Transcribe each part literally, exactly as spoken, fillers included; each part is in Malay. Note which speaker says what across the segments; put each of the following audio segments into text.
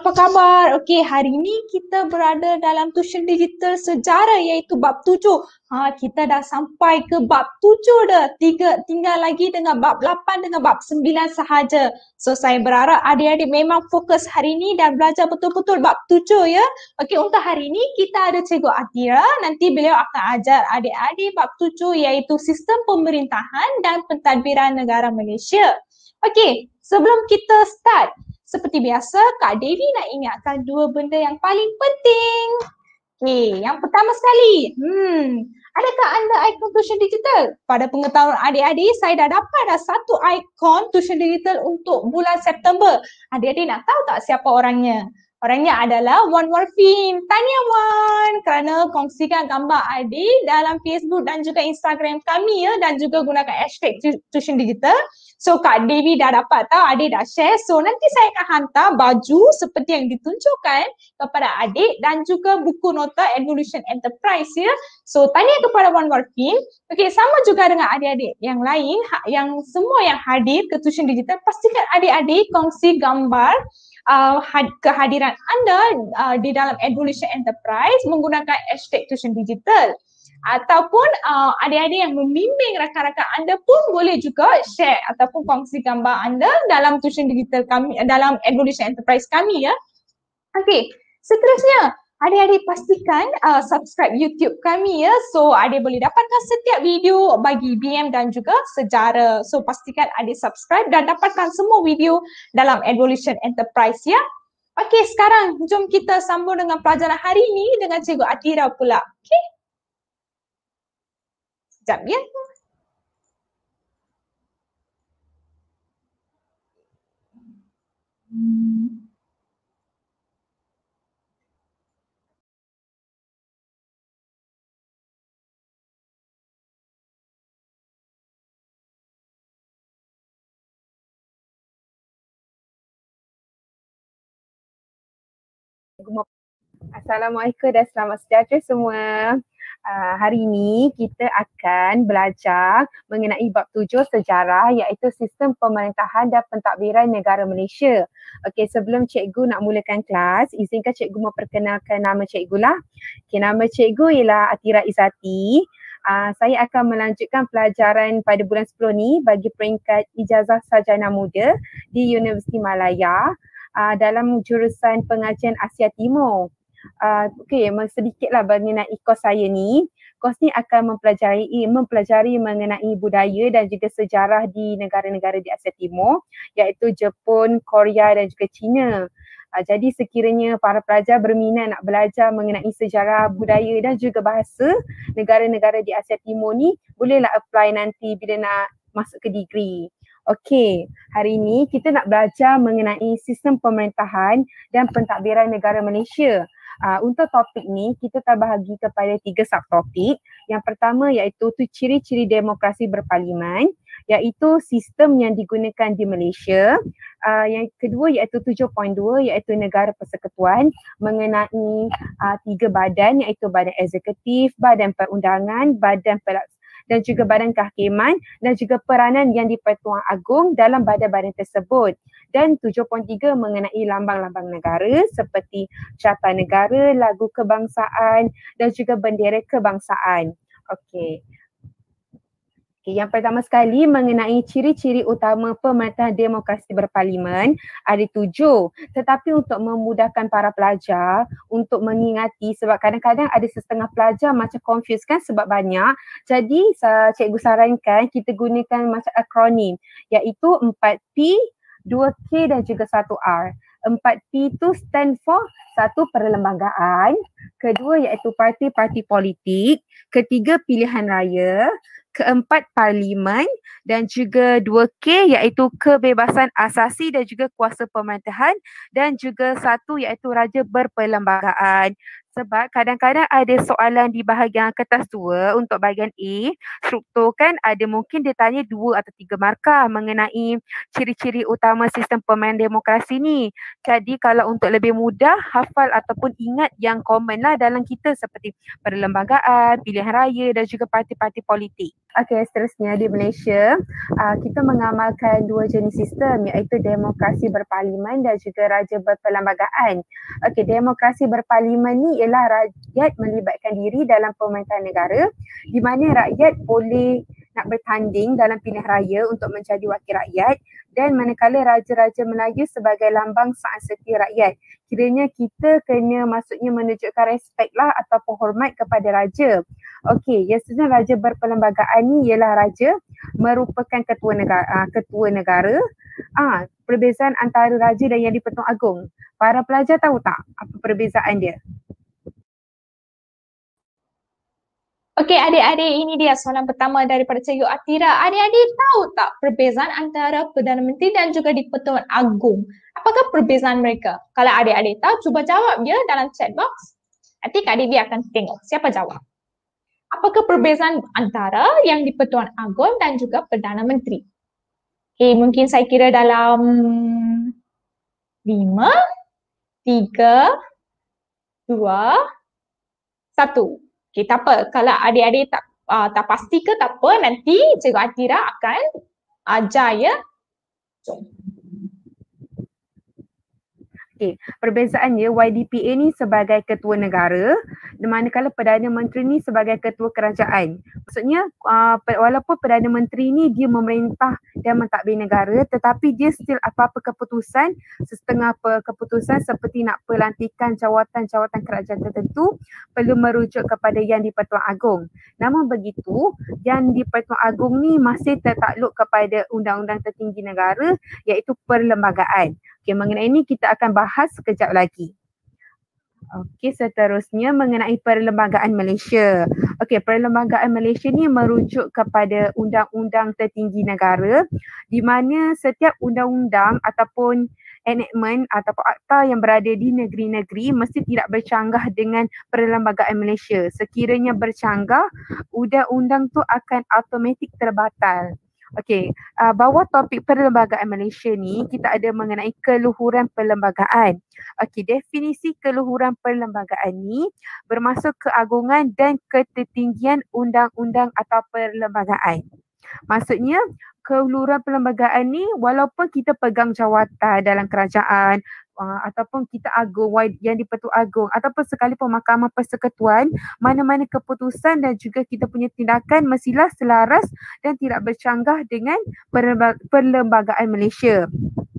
Speaker 1: apa khabar? Okey, hari ni kita berada dalam tuition digital sejarah iaitu bab tujuh. Ha, kita dah sampai ke bab tujuh dah. Tiga, tinggal lagi dengan bab lapan dengan bab sembilan sahaja. So, saya berharap adik-adik memang fokus hari ni dan belajar betul-betul bab tujuh ya. Okey, untuk hari ni kita ada Cikgu Atira. Nanti beliau akan ajar adik-adik bab tujuh iaitu sistem pemerintahan dan pentadbiran negara Malaysia. Okey, sebelum kita start, seperti biasa, Kak Devi nak ingatkan dua benda yang paling penting. Okey, yang pertama sekali, hmm, adakah anda ikon tuition digital? Pada pengetahuan adik-adik, saya dah dapat dah satu ikon tuition digital untuk bulan September. Adik-adik nak tahu tak siapa orangnya? Orangnya adalah Wan Warfin. Tahniah Wan kerana kongsikan gambar adik dalam Facebook dan juga Instagram kami ya, dan juga gunakan hashtag tuition digital. So Kak Devi dah dapat tahu, adik dah share. So nanti saya akan hantar baju seperti yang ditunjukkan kepada adik dan juga buku nota Evolution Enterprise ya. So tanya kepada Wan Warfin. Okey, sama juga dengan adik-adik yang lain, yang semua yang hadir ke tuition digital, pastikan adik-adik kongsi gambar Uh, kehadiran anda uh, di dalam Evolution Enterprise menggunakan hashtag tuition digital. Ataupun uh, adik-adik yang membimbing rakan-rakan anda pun boleh juga share ataupun kongsi gambar anda dalam tuition digital kami, dalam Evolution Enterprise kami ya. Okey, seterusnya adik-adik pastikan uh, subscribe YouTube kami ya. So adik boleh dapatkan setiap video bagi B M dan juga sejarah. So pastikan adik subscribe dan dapatkan semua video dalam Evolution Enterprise ya. Okey, sekarang jom kita sambung dengan pelajaran hari ini dengan Cikgu Atira pula. Okey. Sekejap ya. Hmm.
Speaker 2: Assalamualaikum dan selamat sejahtera semua. Uh, hari ini kita akan belajar mengenai bab tujuh sejarah iaitu sistem pemerintahan dan pentadbiran negara Malaysia. Okey, sebelum cikgu nak mulakan kelas, izinkan cikgu memperkenalkan nama cikgu lah. Okey, nama cikgu ialah Atira Izzati. Uh, saya akan melanjutkan pelajaran pada bulan sepuluh ni bagi peringkat ijazah sarjana muda di Universiti Malaya uh, dalam jurusan pengajian Asia Timur. Uh, Okey, sedikitlah mengenai kos saya ni. Kos ni akan mempelajari mempelajari mengenai budaya dan juga sejarah di negara-negara di Asia Timur iaitu Jepun, Korea dan juga China. Uh, jadi sekiranya para pelajar berminat nak belajar mengenai sejarah, budaya dan juga bahasa negara-negara di Asia Timur ni, bolehlah apply nanti bila nak masuk ke degree. Okey, hari ini kita nak belajar mengenai sistem pemerintahan dan pentadbiran negara Malaysia. Uh, untuk topik ni kita terbahagi kepada tiga subtopik. Yang pertama iaitu tu ciri-ciri demokrasi berparlimen, iaitu sistem yang digunakan di Malaysia. Uh, yang kedua iaitu tujuh titik dua iaitu negara persekutuan mengenai uh, tiga badan iaitu badan eksekutif, badan perundangan, badan pelaksanaan dan juga badan kehakiman dan juga peranan yang di-Pertuan Agong dalam badan-badan tersebut. Dan tujuh titik tiga mengenai lambang-lambang negara seperti Carta Negara, lagu kebangsaan dan juga bendera kebangsaan. Okey. Okay, yang pertama sekali mengenai ciri-ciri utama pemerintahan demokrasi berparlimen ada tujuh. Tetapi untuk memudahkan para pelajar untuk mengingati, sebab kadang-kadang ada setengah pelajar macam confused kan sebab banyak. Jadi uh, cikgu sarankan kita gunakan macam akronim iaitu empat P, dua K dan juga satu R. empat P itu stand for satu perlembagaan, kedua iaitu parti-parti politik, ketiga pilihan raya, keempat parlimen dan juga dua K iaitu kebebasan asasi dan juga kuasa pemerintahan dan juga satu iaitu raja berperlembagaan. Sebab kadang-kadang ada soalan di bahagian kertas dua untuk bahagian A, struktur kan ada mungkin dia tanya dua atau tiga markah mengenai ciri-ciri utama sistem pemerintahan demokrasi ni. Jadi kalau untuk lebih mudah hafal ataupun ingat yang common lah dalam kita seperti perlembagaan, pilihan raya dan juga parti-parti politik. Okey, seterusnya di Malaysia, uh, kita mengamalkan dua jenis sistem iaitu demokrasi berparlimen dan juga raja berperlembagaan. Okey, demokrasi berparlimen ni ialah rakyat melibatkan diri dalam pemerintahan negara di mana rakyat boleh nak bertanding dalam pilihan raya untuk menjadi wakil rakyat dan manakala Raja-Raja Melayu sebagai lambang saat setia rakyat. Kiranya kita kena maksudnya menunjukkan respect lah ataupun hormat kepada raja. Okey, yang sebenarnya raja berperlembagaan ni ialah raja merupakan ketua negara. Uh, ketua negara. Ah, perbezaan antara raja dan Yang di-Pertuan Agong. Para pelajar tahu tak apa perbezaan dia?
Speaker 1: Okey adik-adik, ini dia soalan pertama daripada Cikgu Atira. Adik-adik tahu tak perbezaan antara Perdana Menteri dan juga di-Pertuan Agong? Apakah perbezaan mereka? Kalau adik-adik tahu, cuba jawab dia dalam chat box. Nanti Kak Devi akan tengok siapa jawab. Apakah perbezaan antara yang di-Pertuan Agong dan juga Perdana Menteri? Okay, mungkin saya kira dalam lima, tiga, dua, satu. Okay, tak apa. Kalau adik-adik tak uh, tak pasti ke tak apa, nanti Cikgu Atira akan ajar ya. Jom.
Speaker 2: Okey, perbezaannya Y D P A ni sebagai ketua negara, manakala Perdana Menteri ni sebagai ketua kerajaan. Maksudnya uh, walaupun Perdana Menteri ni dia memerintah dan mentadbir negara, tetapi dia still apa-apa keputusan, setengah keputusan seperti nak pelantikan jawatan-jawatan kerajaan tertentu perlu merujuk kepada Yang di-Pertuan Agong. Namun begitu, Yang di-Pertuan Agong ni masih tertakluk kepada undang-undang tertinggi negara iaitu perlembagaan. Okey, mengenai ini kita akan bahas sekejap lagi. Okey, seterusnya mengenai perlembagaan Malaysia. Okey, perlembagaan Malaysia ni merujuk kepada undang-undang tertinggi negara di mana setiap undang-undang ataupun enactment ataupun akta yang berada di negeri-negeri mesti tidak bercanggah dengan perlembagaan Malaysia. Sekiranya bercanggah, undang-undang tu akan automatik terbatal. Okey, uh, bawah topik perlembagaan Malaysia ni kita ada mengenai keluhuran perlembagaan. Okey, definisi keluhuran perlembagaan ni bermaksud keagungan dan ketertinggian undang-undang atau perlembagaan. Maksudnya keluhuran perlembagaan ni walaupun kita pegang jawatan dalam kerajaan uh, ataupun kita agung yang di-Pertuan Agong ataupun sekalipun Mahkamah Persekutuan, mana-mana keputusan dan juga kita punya tindakan mestilah selaras dan tidak bercanggah dengan perlembagaan Malaysia.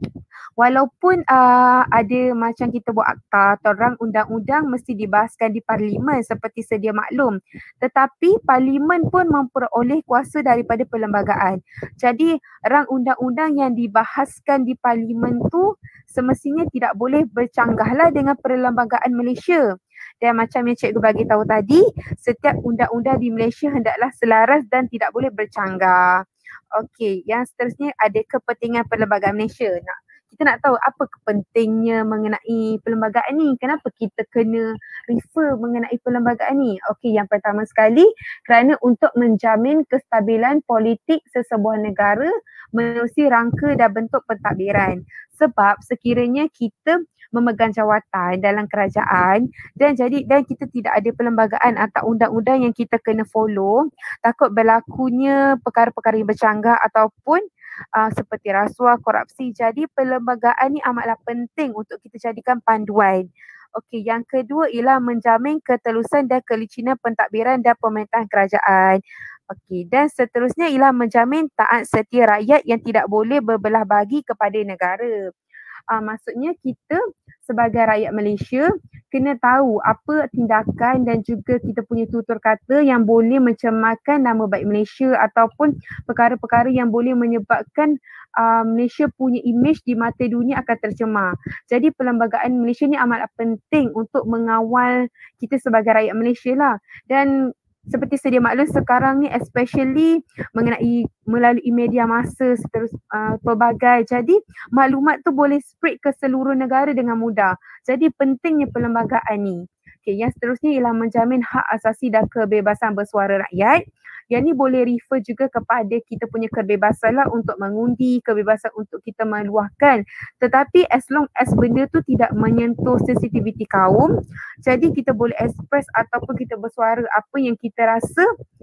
Speaker 2: Walaupun uh, ada macam kita buat akta atau rang undang-undang mesti dibahaskan di parlimen seperti sedia maklum. Tetapi parlimen pun memperoleh kuasa daripada perlembagaan. Jadi rang undang-undang yang dibahaskan di parlimen tu semestinya tidak boleh bercanggahlah dengan perlembagaan Malaysia. Dan macam yang cikgu bagi tahu tadi, setiap undang-undang di Malaysia hendaklah selaras dan tidak boleh bercanggah. Okey, yang seterusnya ada kepentingan perlembagaan Malaysia. Nak kita nak tahu apa kepentingnya mengenai perlembagaan ni. Kenapa kita kena refer mengenai perlembagaan ni? Okey, yang pertama sekali kerana untuk menjamin kestabilan politik sesebuah negara menerusi rangka dan bentuk pentadbiran. Sebab sekiranya kita memegang jawatan dalam kerajaan dan jadi dan kita tidak ada perlembagaan atau undang-undang yang kita kena follow, takut berlakunya perkara-perkara yang bercanggah ataupun Uh, seperti rasuah, korupsi. Jadi perlembagaan ni amatlah penting untuk kita jadikan panduan. Okey, yang kedua ialah menjamin ketelusan dan kelicinan pentadbiran dan pemerintahan kerajaan. Okey, dan seterusnya ialah menjamin taat setia rakyat yang tidak boleh berbelah bagi kepada negara. Uh, maksudnya kita sebagai rakyat Malaysia kena tahu apa tindakan dan juga kita punya tutur kata yang boleh mencemarkan nama baik Malaysia ataupun perkara-perkara yang boleh menyebabkan uh, Malaysia punya imej di mata dunia akan tercemar. Jadi perlembagaan Malaysia ni amatlah penting untuk mengawal kita sebagai rakyat Malaysia lah. Dan seperti sedia maklum sekarang ni especially mengenai melalui media masa seterus uh, pelbagai, jadi maklumat tu boleh spread ke seluruh negara dengan mudah. Jadi pentingnya perlembagaan ni. Okay, yang seterusnya ialah menjamin hak asasi dan kebebasan bersuara rakyat. Yang ni boleh refer juga kepada kita punya kebebasan lah untuk mengundi, kebebasan untuk kita meluahkan. Tetapi as long as benda tu tidak menyentuh sensitiviti kaum, jadi kita boleh express ataupun kita bersuara apa yang kita rasa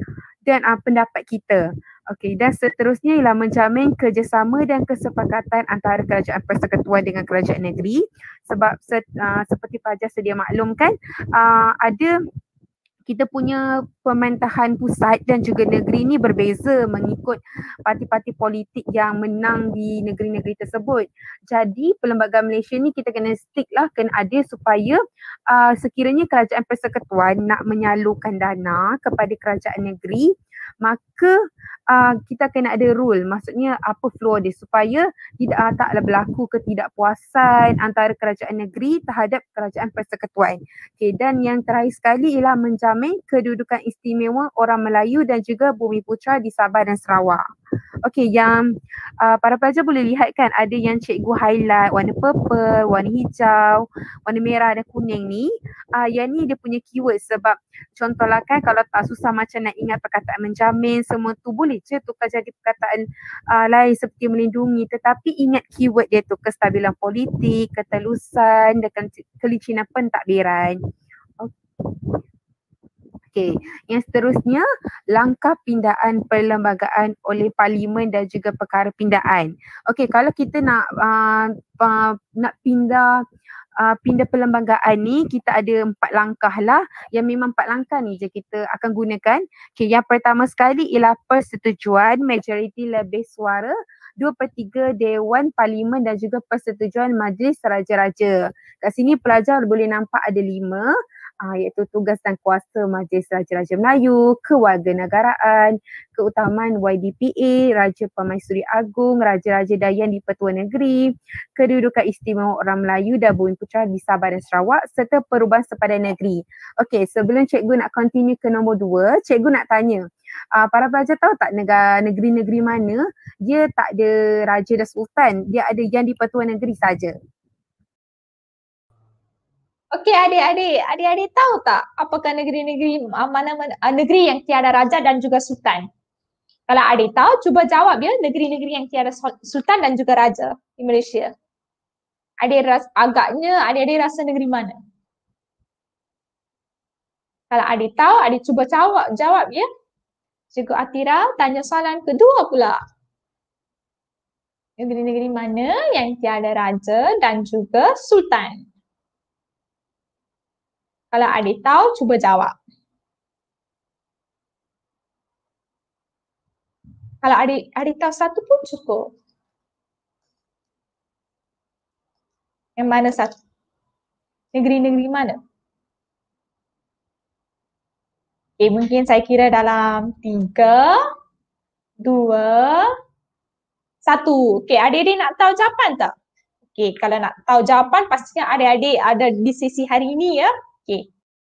Speaker 2: dan uh, pendapat kita. Okey, dan seterusnya ialah menjamin kerjasama dan kesepakatan antara kerajaan persekutuan dengan kerajaan negeri. Sebab se, uh, seperti pelajar sedia maklumkan, uh, ada kita punya pemerintahan pusat dan juga negeri ni berbeza mengikut parti-parti politik yang menang di negeri-negeri tersebut. Jadi Perlembagaan Malaysia ni kita kena stick lah, kena ada supaya uh, sekiranya kerajaan persekutuan nak menyalurkan dana kepada kerajaan negeri, maka uh, kita kena ada rule, maksudnya apa flow dia supaya tidak uh, taklah berlaku ketidakpuasan antara kerajaan negeri terhadap kerajaan persekutuan. Okay, dan yang terakhir sekali ialah menjamin kedudukan istimewa orang Melayu dan juga Bumi Putra di Sabah dan Sarawak. Okey, yang uh, para pelajar boleh lihat kan, ada yang cikgu highlight warna purple, warna hijau, warna merah dan kuning ni. Uh, yang ni dia punya keyword sebab contohlah kan kalau tak susah macam nak ingat perkataan menjamin, semua tu boleh je tukar jadi perkataan uh, lain seperti melindungi, tetapi ingat keyword dia tu, kestabilan politik, ketelusan dan kelicinan pentadbiran. Okey, yang seterusnya langkah pindaan perlembagaan oleh parlimen dan juga perkara pindaan. Okey, kalau kita nak uh, uh, nak pindah uh, pindah perlembagaan ni, kita ada empat langkah lah, yang memang empat langkah ni je kita akan gunakan. Okey, yang pertama sekali ialah persetujuan majoriti lebih suara dua per tiga Dewan Parlimen dan juga persetujuan Majlis Raja-Raja. Kat sini pelajar boleh nampak ada lima. Uh, iaitu tugas dan kuasa Majlis Raja-Raja Melayu, kewarganegaraan, keutamaan Y D P A, Raja Permaisuri Agung, Raja-Raja Dayan di Pertua Negeri, kedudukan istimewa orang Melayu dan Bumi Putra di Sabah dan Sarawak serta perubahan sepadan negeri. Okey, sebelum cikgu nak continue ke nombor dua, cikgu nak tanya, uh, para pelajar tahu tak negara negeri-negeri mana dia tak ada raja dan sultan, dia ada yang di Pertua Negeri saja?
Speaker 1: Okey adik-adik, adik-adik tahu tak apakah negeri-negeri mana-mana uh, negeri yang tiada raja dan juga sultan? Kalau adik tahu, cuba jawab ya, negeri-negeri yang tiada sultan dan juga raja di Malaysia. Adik rasa, agaknya adik-adik rasa negeri mana? Kalau adik tahu, adik cuba jawab, jawab ya. Cikgu Atira tanya soalan kedua pula. Negeri-negeri mana yang tiada raja dan juga sultan? Kalau adik tahu, cuba jawab. Kalau adik adik tahu satu pun cukup. Yang mana satu? Negeri-negeri mana? Okay, mungkin saya kira dalam tiga, dua, satu. Okay, adik-adik nak tahu jawapan tak? Okay, kalau nak tahu jawapan, pastinya adik-adik ada di sesi hari ini ya. Okay.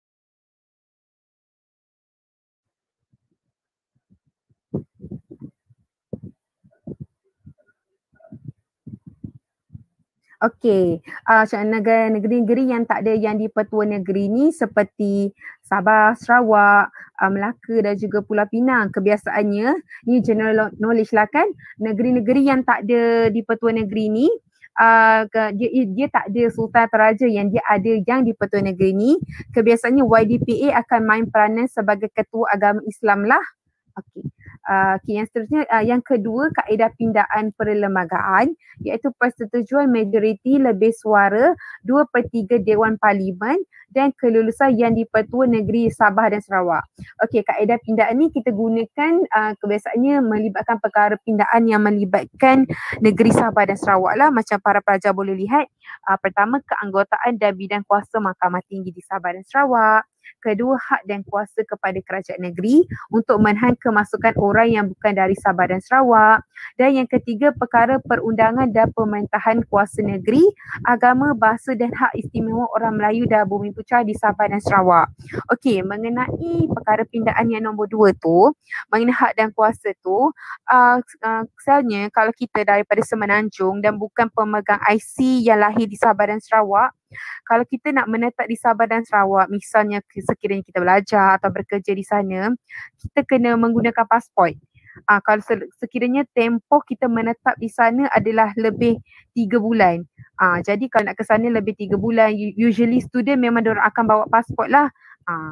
Speaker 2: Okey, uh, negara negeri-negeri yang tak ada yang di Pertua Negeri ni seperti Sabah, Sarawak, uh, Melaka dan juga Pulau Pinang. Kebiasaannya, ni general knowledge lah kan, negeri-negeri yang tak ada di Pertua Negeri ni, Uh, dia, dia tak ada sultan atau raja, yang dia ada yang di Pertua Negeri ni. Kebiasaannya Y D P A akan main peranan sebagai ketua agama Islam lah. Okey. Uh, okay, yang seterusnya, uh, yang kedua, kaedah pindaan perlembagaan iaitu persetujuan majoriti lebih suara dua per tiga Dewan Parlimen dan kelulusan yang di Pertua Negeri Sabah dan Sarawak. Okey, kaedah pindaan ni kita gunakan uh, kebiasaannya melibatkan perkara pindaan yang melibatkan negeri Sabah dan Sarawak lah. Macam para pelajar boleh lihat, uh, pertama keanggotaan dan bidang kuasa Mahkamah Tinggi di Sabah dan Sarawak. Kedua, hak dan kuasa kepada kerajaan negeri untuk menahan kemasukan orang yang bukan dari Sabah dan Sarawak. Dan yang ketiga, perkara perundangan dan pemerintahan kuasa negeri, agama, bahasa dan hak istimewa orang Melayu dan Bumi Putra di Sabah dan Sarawak. Okey, mengenai perkara pindaan yang nombor dua tu, mengenai hak dan kuasa tu, uh, uh, misalnya kalau kita daripada Semenanjung dan bukan pemegang I C yang lahir di Sabah dan Sarawak, kalau kita nak menetap di Sabah dan Sarawak, misalnya sekiranya kita belajar atau bekerja di sana, kita kena menggunakan pasport. Ah, kalau sekiranya tempoh kita menetap di sana adalah lebih tiga bulan. Ah, jadi kalau nak ke sana lebih tiga bulan, usually student memang diorang akan bawa pasport lah. Ah,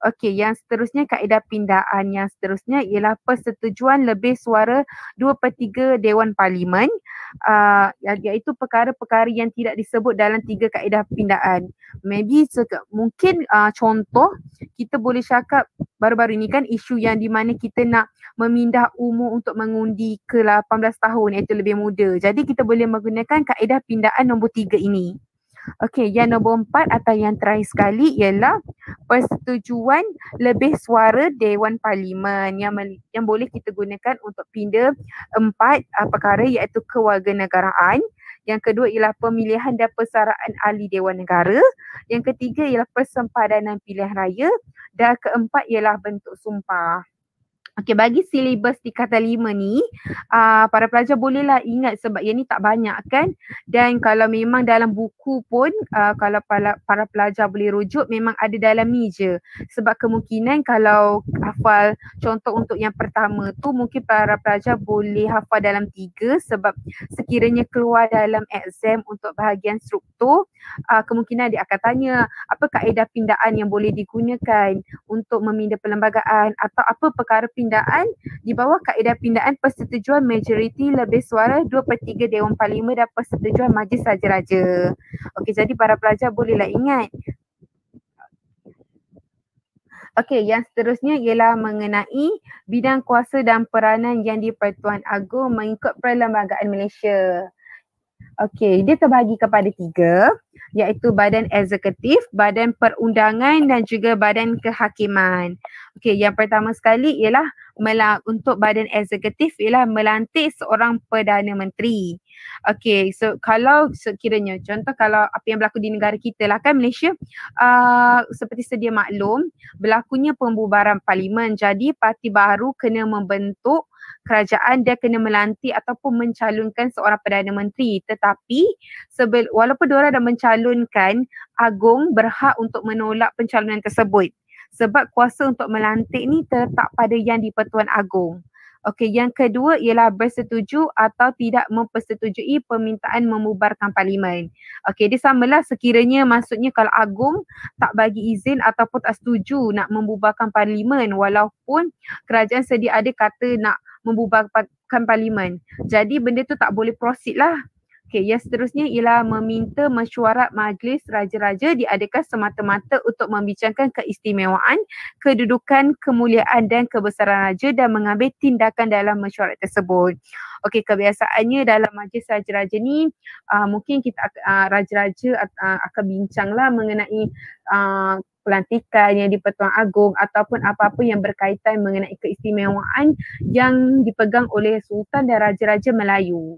Speaker 2: Okey, yang seterusnya kaedah pindaan yang seterusnya ialah persetujuan lebih suara dua per tiga Dewan Parlimen, uh, iaitu perkara-perkara yang tidak disebut dalam tiga kaedah pindaan. Maybe seka, mungkin uh, contoh kita boleh cakap baru-baru ni kan isu yang di mana kita nak memindah umur untuk mengundi ke lapan belas tahun iaitu lebih muda. Jadi kita boleh menggunakan kaedah pindaan nombor tiga ini. Okey, yang nombor empat atau yang terakhir sekali ialah persetujuan lebih suara Dewan Parlimen yang yang boleh kita gunakan untuk pindah empat uh, perkara iaitu kewarganegaraan. Yang kedua ialah pemilihan dan persaraan ahli Dewan Negara. Yang ketiga ialah persempadanan pilihan raya. Dan keempat ialah bentuk sumpah. Okey, bagi silibus tingkatan lima ni, uh, para pelajar bolehlah ingat sebab yang ni tak banyak kan. Dan kalau memang dalam buku pun, uh, kalau para, para pelajar boleh rujuk, memang ada dalam ni je. Sebab kemungkinan kalau hafal contoh untuk yang pertama tu, mungkin para pelajar boleh hafal dalam tiga sebab sekiranya keluar dalam exam untuk bahagian struktur, uh, kemungkinan dia akan tanya apa kaedah pindaan yang boleh digunakan untuk memindah perlembagaan atau apa perkara pindaan di bawah kaedah pindaan persetujuan majoriti lebih suara dua per tiga Dewan Parlimen dan persetujuan Majlis Raja-Raja. Okey, jadi para pelajar bolehlah ingat. Okey, yang seterusnya ialah mengenai bidang kuasa dan peranan yang di-Pertuan Agong mengikut Perlembagaan Malaysia. Okey, dia terbahagi kepada tiga, iaitu Badan Eksekutif, Badan Perundangan dan juga Badan Kehakiman. Okey, yang pertama sekali ialah mela- untuk Badan Eksekutif ialah melantik seorang Perdana Menteri. Okey, so kalau sekiranya contoh kalau apa yang berlaku di negara kita lah kan Malaysia, uh, seperti sedia maklum berlakunya pembubaran parlimen. Jadi parti baru kena membentuk kerajaan, dia kena melantik ataupun mencalonkan seorang Perdana Menteri. Tetapi sebel, walaupun diorang dah mencalonkan, Agong berhak untuk menolak pencalonan tersebut. Sebab kuasa untuk melantik ni terletak pada yang di-Pertuan Agong. Okey, yang kedua ialah bersetuju atau tidak mempersetujui permintaan membubarkan parlimen. Okey, dia samalah sekiranya maksudnya kalau Agong tak bagi izin ataupun tak setuju nak membubarkan parlimen walaupun kerajaan sedia ada kata nak membubarkan parlimen. Jadi benda tu tak boleh proceed lah. Okey, yang seterusnya ialah meminta mesyuarat Majlis Raja-Raja diadakan semata-mata untuk membincangkan keistimewaan, kedudukan, kemuliaan dan kebesaran raja dan mengambil tindakan dalam mesyuarat tersebut. Okey, kebiasaannya dalam Majlis Raja-Raja ni uh, mungkin kita uh, Raja-Raja uh, akan bincanglah mengenai uh, pelantikan yang di-Pertuan Agong ataupun apa-apa yang berkaitan mengenai keistimewaan yang dipegang oleh Sultan dan Raja-Raja Melayu.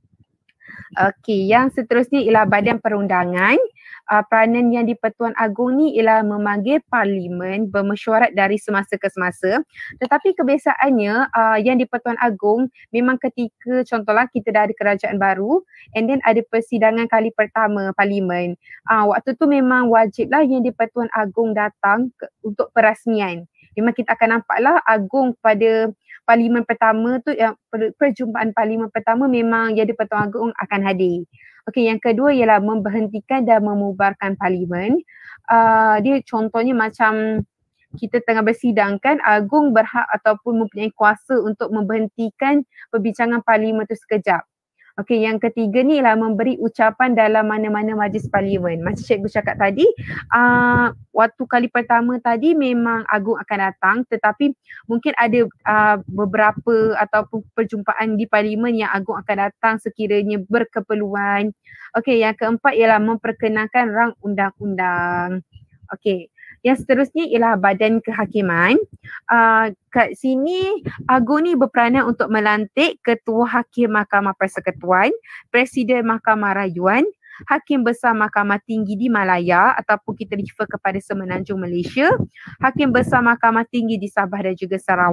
Speaker 2: Okey, yang seterusnya ialah Badan Perundangan. Uh, peranan yang di-Pertuan Agong ni ialah memanggil parlimen bermesyuarat dari semasa ke semasa. Tetapi kebiasaannya uh, yang di-Pertuan Agong memang ketika contohlah kita dah ada kerajaan baru and then ada persidangan kali pertama parlimen. Uh, waktu tu memang wajiblah yang di-Pertuan Agong datang ke, untuk perasmian. Memang kita akan nampaklah Agong pada parlimen pertama tu, yang perjumpaan parlimen pertama memang yang di-Pertuan Agong akan hadir. Okey, yang kedua ialah memberhentikan dan memubarkan parlimen. Uh, dia contohnya macam kita tengah bersidang kan, Agong berhak ataupun mempunyai kuasa untuk memberhentikan perbincangan parlimen tu sekejap. Okey, yang ketiga ni ialah memberi ucapan dalam mana-mana majlis parlimen. Macam cikgu cakap tadi, uh, waktu kali pertama tadi memang Agong akan datang, tetapi mungkin ada uh, beberapa ataupun perjumpaan di parlimen yang Agong akan datang sekiranya berkeperluan. Okey, yang keempat ialah memperkenalkan rang undang-undang. Okey. Yang seterusnya ialah Badan Kehakiman. Uh, kat sini Agong ni berperanan untuk melantik Ketua Hakim Mahkamah Persekutuan, Presiden Mahkamah Rayuan, Hakim Besar Mahkamah Tinggi di Malaya ataupun kita refer kepada Semenanjung Malaysia, Hakim Besar Mahkamah Tinggi di Sabah dan juga Sarawak,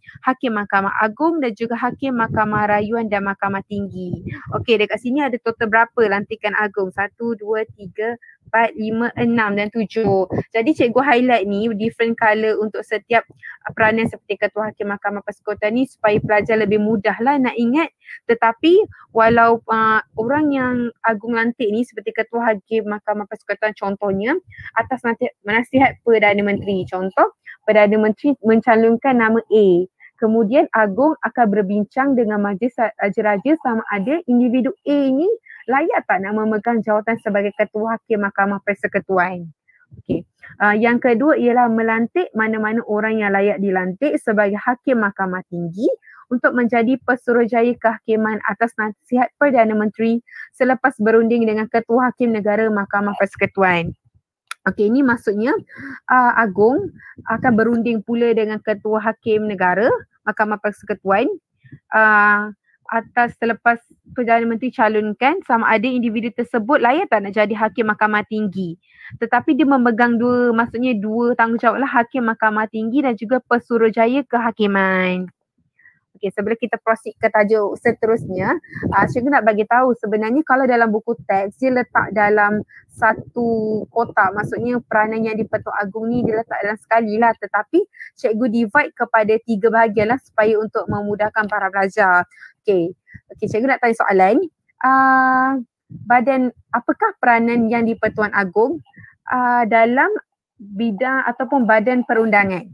Speaker 2: Hakim Mahkamah Agung dan juga Hakim Mahkamah Rayuan dan Mahkamah Tinggi. Okey, dekat sini ada total berapa lantikan agung? Satu, dua, tiga, empat, lima, enam dan tujuh. Jadi cikgu highlight ni different colour untuk setiap peranan seperti Ketua Hakim Mahkamah Persekutuan ni supaya pelajar lebih mudah lah nak ingat. Tetapi walau uh, orang yang agung lantik ni seperti Ketua Hakim Mahkamah Persekutuan contohnya atas nasihat Perdana Menteri. Contoh, Perdana Menteri mencalonkan nama A. Kemudian agung akan berbincang dengan Majlis Raja-Raja sama ada individu A ni layak tak nak memegang jawatan sebagai Ketua Hakim Mahkamah Persekutuan. Okey. Uh, yang kedua ialah melantik mana-mana orang yang layak dilantik sebagai Hakim Mahkamah Tinggi untuk menjadi pesuruhjaya kehakiman atas nasihat Perdana Menteri selepas berunding dengan Ketua Hakim Negara Mahkamah Persekutuan. Okey, ini maksudnya uh, Agung akan berunding pula dengan Ketua Hakim Negara Mahkamah Persekutuan uh, atas selepas Perdana Menteri calonkan sama ada individu tersebut layak tak nak jadi Hakim Mahkamah Tinggi. Tetapi dia memegang dua, maksudnya dua tanggungjawab lah, Hakim Mahkamah Tinggi dan juga Pesuruhjaya Kehakiman. Okey, sebelum kita proceed ke tajuk seterusnya, uh, cikgu nak bagi tahu sebenarnya kalau dalam buku teks dia letak dalam satu kotak, maksudnya peranan yang di-Pertuan Agong ni dia letak dalam sekali lah, tetapi cikgu divide kepada tiga bahagian lah supaya untuk memudahkan para pelajar. Okey, okay, cikgu nak tanya soalan. Uh, badan, apakah peranan yang di-Pertuan Agong uh, dalam bidang ataupun badan perundangan?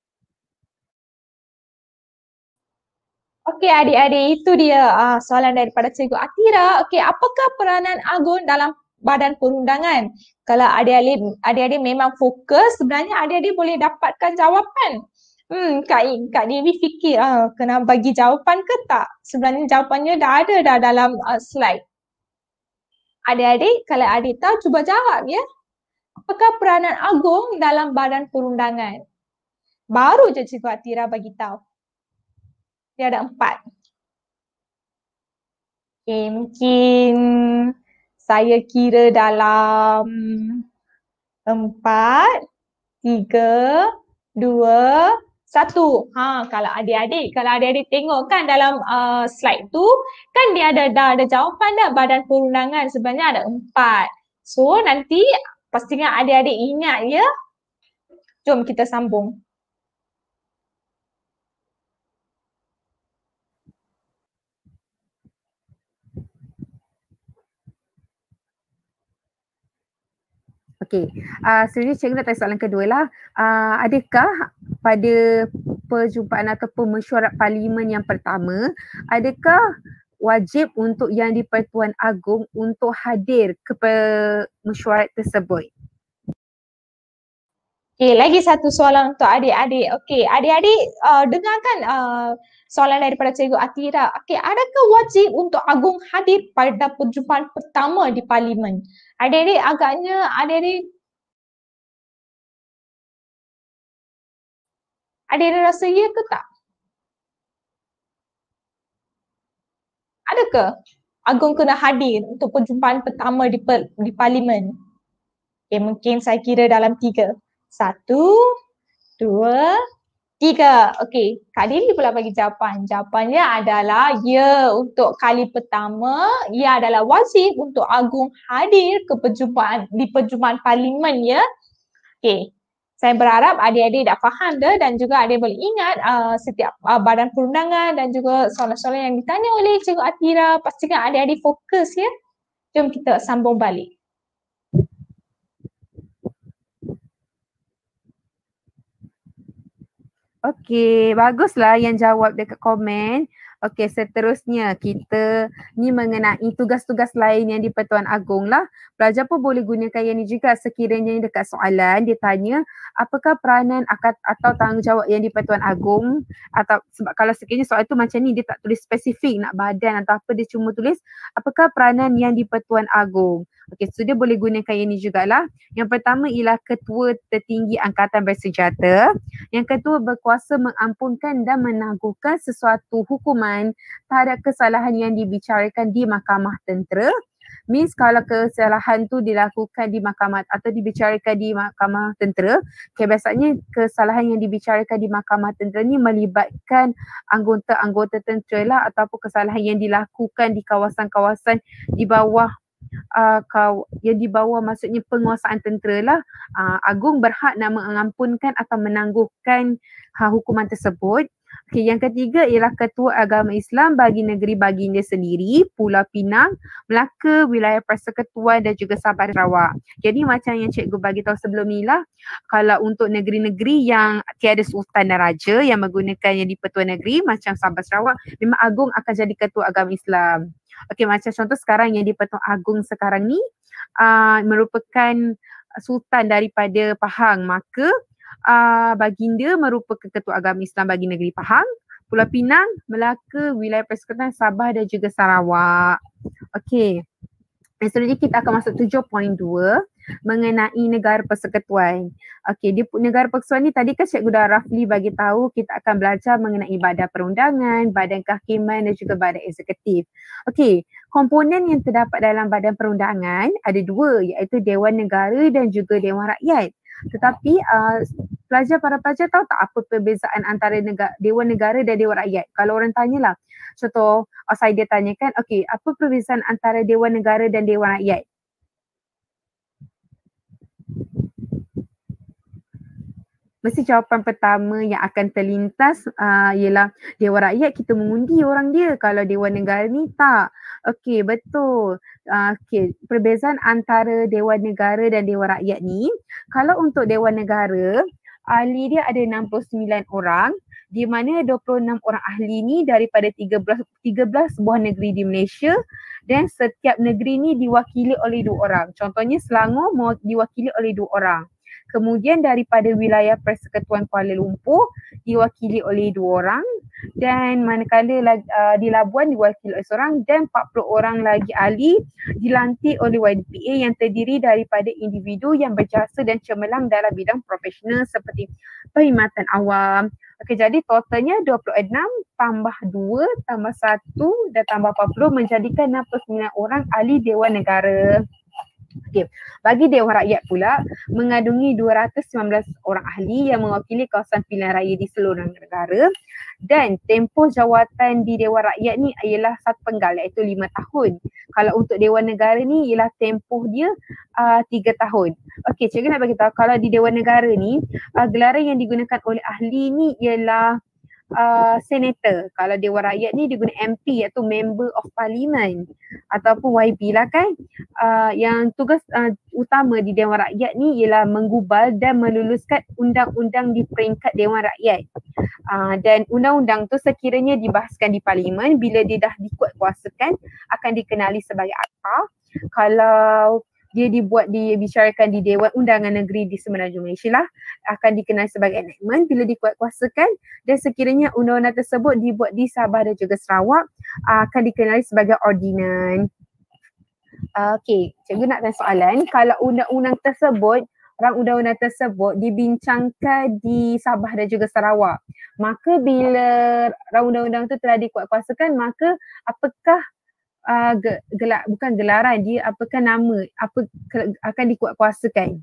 Speaker 1: Okey adik-adik, itu dia uh, soalan daripada Cikgu Atira. Okey, apakah peranan Agung dalam badan perundangan? Kalau adik-adik adik-adik memang fokus, sebenarnya adik-adik boleh dapatkan jawapan. Hmm, Kak, Kak Dewi fikir uh, kena bagi jawapan ke tak? Sebenarnya jawapannya dah ada dah dalam uh, slide. Adik-adik, kalau adik tahu cuba jawab ya. Apakah peranan Agung dalam badan perundangan? Baru je Cikgu Atira bagi tahu. Dia ada empat. Okay, mungkin saya kira dalam empat, tiga, dua, satu. Ha, kalau adik-adik, kalau adik-adik tengok kan dalam uh, slide tu, kan dia ada dah ada jawapan dah badan perundangan sebenarnya ada empat. So nanti pastikan adik-adik ingat ya. Jom kita sambung.
Speaker 2: Okey, uh, sebenarnya cikgu nak tanya soalan kedua lah. Uh, adakah pada perjumpaan ataupun mesyuarat parlimen yang pertama, adakah wajib untuk yang di-Pertuan Agong untuk hadir ke mesyuarat tersebut?
Speaker 1: Okey, lagi satu soalan untuk adik-adik. Okey, adik-adik uh, dengarkan uh, soalan daripada Cikgu Atira. Okey, adakah wajib untuk Agung hadir pada perjumpaan pertama di parlimen? Adik-adik agaknya adik-adik adik-adik rasa ya ke tak? Adakah Agung kena hadir untuk perjumpaan pertama di, per, di parlimen? Okey, mungkin saya kira dalam tiga. Satu, dua, tiga. Okey, Kak Dili pula bagi jawapan. Jawapannya adalah ya, untuk kali pertama ia adalah wajib untuk Agung hadir ke perjumpaan di perjumpaan parlimen ya. Okey, saya berharap adik-adik dah faham dah dan juga adik boleh ingat uh, setiap uh, badan perundangan dan juga soalan-soalan yang ditanya oleh Cikgu Atira. Pastikan adik-adik fokus ya. Jom kita sambung balik.
Speaker 2: Okey, baguslah yang jawab dekat komen. Okey, seterusnya kita ni mengenai tugas-tugas lain yang di-Pertuan Agong lah. Pelajar pun boleh gunakan yang ni juga sekiranya dekat soalan dia tanya apakah peranan akad atau tanggungjawab yang di-Pertuan Agong, atau sebab kalau sekiranya soal tu macam ni dia tak tulis spesifik nak badan atau apa, dia cuma tulis apakah peranan yang di-Pertuan Agong. Okey, so dia boleh gunakan yang ni jugalah. Yang pertama ialah Ketua Tertinggi Angkatan Bersenjata. Yang kedua, berkuasa mengampunkan dan menangguhkan sesuatu hukuman terhadap kesalahan yang dibicarakan di Mahkamah Tentera. Means kalau kesalahan tu dilakukan di mahkamah atau dibicarakan di mahkamah tentera, okay, biasanya kesalahan yang dibicarakan di mahkamah tentera ni melibatkan anggota-anggota tentera lah ataupun kesalahan yang dilakukan di kawasan-kawasan di bawah Uh, kau, yang di bawah maksudnya penguasaan tentera lah. Uh, Agung berhak nak mengampunkan atau menangguhkan uh, hukuman tersebut. Okay, yang ketiga ialah Ketua Agama Islam bagi negeri baginda sendiri, Pulau Pinang, Melaka, Wilayah Persekutuan dan juga Sabah Sarawak. Jadi macam yang cikgu bagi tahu sebelum ni lah, kalau untuk negeri-negeri yang tiada sultan dan raja yang menggunakan yang di-Pertuan Negeri macam Sabah Sarawak, memang Agung akan jadi Ketua Agama Islam. Okey, macam contoh sekarang yang di-Pertuan Agong sekarang ni uh, merupakan sultan daripada Pahang, maka uh, baginda merupakan Ketua Agama Islam bagi negeri Pahang, Pulau Pinang, Melaka, Wilayah Persekutuan Sabah dan juga Sarawak. Okey. Dan selanjutnya kita akan masuk tujuh titik dua mengenai negara persekutuan. Okey, di negara persekutuan ni tadi kan cikgu dah roughly bagi tahu kita akan belajar mengenai badan perundangan, badan kehakiman dan juga badan eksekutif. Okey, komponen yang terdapat dalam badan perundangan ada dua, iaitu Dewan Negara dan juga Dewan Rakyat. Tetapi uh, pelajar para pelajar tahu tak apa perbezaan antara negara, Dewan Negara dan Dewan Rakyat? Kalau orang tanyalah, contoh uh, saya dia tanyakan, okey, apa perbezaan antara Dewan Negara dan Dewan Rakyat? Mesti jawapan pertama yang akan terlintas uh, ialah Dewan Rakyat kita mengundi orang dia, kalau Dewan Negara ni tak. Okey, betul. Uh, okay. Perbezaan antara Dewan Negara dan Dewan Rakyat ni, kalau untuk Dewan Negara, ahli dia ada enam puluh sembilan orang, di mana dua puluh enam orang ahli ni daripada tiga belas, tiga belas buah negeri di Malaysia, dan setiap negeri ni diwakili oleh dua orang. Contohnya Selangor diwakili oleh dua orang. Kemudian daripada wilayah Persekutuan Kuala Lumpur diwakili oleh dua orang, dan manakala uh, di Labuan diwakili oleh seorang, dan empat puluh orang lagi ahli dilantik oleh Y D P A yang terdiri daripada individu yang berjasa dan cemerlang dalam bidang profesional seperti perkhidmatan awam. Okey, jadi totalnya dua puluh enam tambah dua tambah satu dan tambah empat puluh menjadikan enam puluh sembilan orang ahli Dewan Negara. Okey, bagi Dewan Rakyat pula mengandungi dua ratus sembilan belas orang ahli yang mewakili kawasan pilihan raya di seluruh negara, dan tempoh jawatan di Dewan Rakyat ni ialah satu penggal iaitu lima tahun. Kalau untuk Dewan Negara ni ialah tempoh dia uh, tiga tahun. Okey, cikgu nak bagi tahu kalau di Dewan Negara ni uh, gelaran yang digunakan oleh ahli ni ialah Uh, senator. Kalau Dewan Rakyat ni dia guna M P iaitu Member of Parliament ataupun Y B lah kan. Uh, yang tugas uh, utama di Dewan Rakyat ni ialah menggubal dan meluluskan undang-undang di peringkat Dewan Rakyat. Uh, dan undang-undang tu sekiranya dibahaskan di Parlimen, bila dia dah dikuatkuasakan akan dikenali sebagai akta. Kalau dia dibuat, dibicarakan di Dewan Undangan Negeri di Semenanjung Malaysia lah, akan dikenali sebagai enactment bila dikuatkuasakan, dan sekiranya undang-undang tersebut dibuat di Sabah dan juga Sarawak akan dikenali sebagai ordinan. Okey, cikgu nak tanya soalan, kalau undang-undang tersebut, rang undang-undang tersebut dibincangkan di Sabah dan juga Sarawak, maka bila rang undang-undang tu telah dikuatkuasakan, maka apakah Uh, gelak, bukan gelaran dia, apakah nama, apa ke, akan dikuatkuasakan?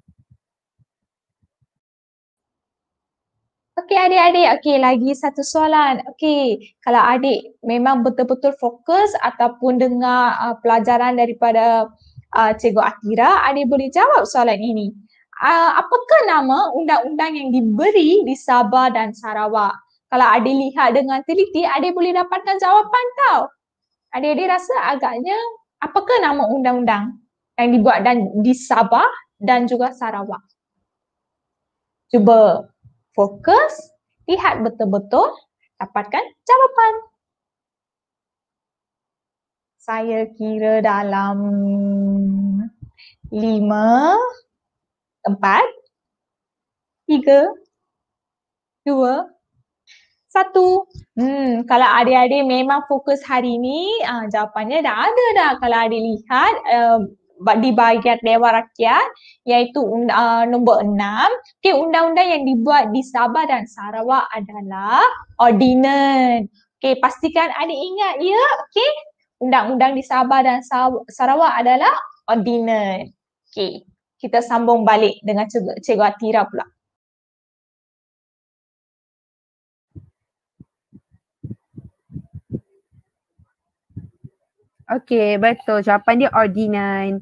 Speaker 1: Okey adik-adik, okey lagi satu soalan. Okey, kalau adik memang betul-betul fokus ataupun dengar uh, pelajaran daripada uh, Cikgu Atira, adik boleh jawab soalan ini. Uh, apakah nama undang-undang yang diberi di Sabah dan Sarawak? Kalau adik lihat dengan teliti, adik boleh dapatkan jawapan tau. Adik-adik rasa agaknya apakah nama undang-undang yang dibuat dan di Sabah dan juga Sarawak? Cuba fokus, lihat betul-betul, dapatkan jawapan. Saya kira dalam lima, empat, tiga, dua, satu. Hmm, kalau adik-adik memang fokus hari ni, uh, jawapannya dah ada dah. Kalau adik lihat uh, di bahagian Dewan Rakyat, iaitu uh, nombor enam. Okay, undang-undang yang dibuat di Sabah dan Sarawak adalah ordinan. Okay, pastikan adik ingat ya. Okay, undang-undang di Sabah dan Sarawak adalah ordinance. Okey, kita sambung balik dengan Cikgu, Cikgu Atira pula.
Speaker 2: Okey, betul. Jawapan dia ordinance.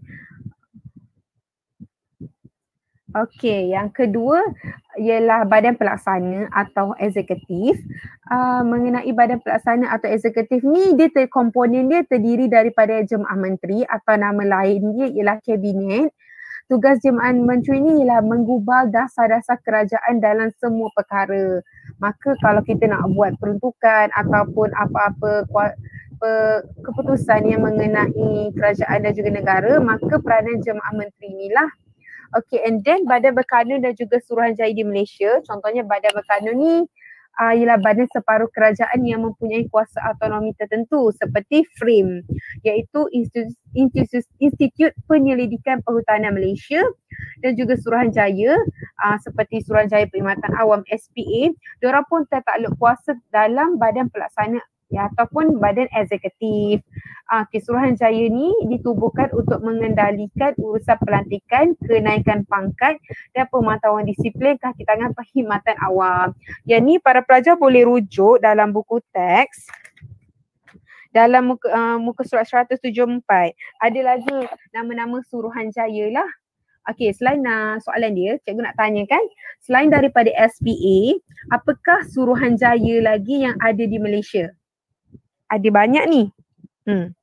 Speaker 2: Okey, yang kedua ialah badan pelaksana atau eksekutif. Uh, mengenai badan pelaksana atau eksekutif ni, dia ter, komponen dia terdiri daripada jemaah menteri atau nama lain dia ialah kabinet. Tugas jemaah menteri ni ialah menggubal dasar-dasar kerajaan dalam semua perkara. Maka kalau kita nak buat peruntukan ataupun apa-apa keputusan yang mengenai kerajaan dan juga negara, maka peranan jemaah menteri inilah. Okay, and then Badan Berkanun dan juga Suruhanjaya di Malaysia, contohnya Badan Berkanun ni uh, ialah badan separuh kerajaan yang mempunyai kuasa autonomi tertentu seperti F R I M, iaitu Institut, Institut, Institut Penyelidikan Perhutanan Malaysia, dan juga Suruhanjaya uh, seperti Suruhanjaya Perkhidmatan Awam S P A. Diorang pun tertakluk kuasa dalam badan pelaksana ya, ataupun badan eksekutif. Uh, Suruhanjaya ni ditubuhkan untuk mengendalikan urusan pelantikan, kenaikan pangkat dan pemantauan disiplin kaki tangan perkhidmatan awam. Yang ni para pelajar boleh rujuk dalam buku teks dalam muka, uh, muka surat seratus tujuh puluh empat. Ada lagi nama-nama Suruhanjaya lah. Okey, selain uh, soalan dia, cikgu nak tanya kan, selain daripada S P A, apakah Suruhanjaya lagi yang ada di Malaysia? Ada banyak ni. Hmm.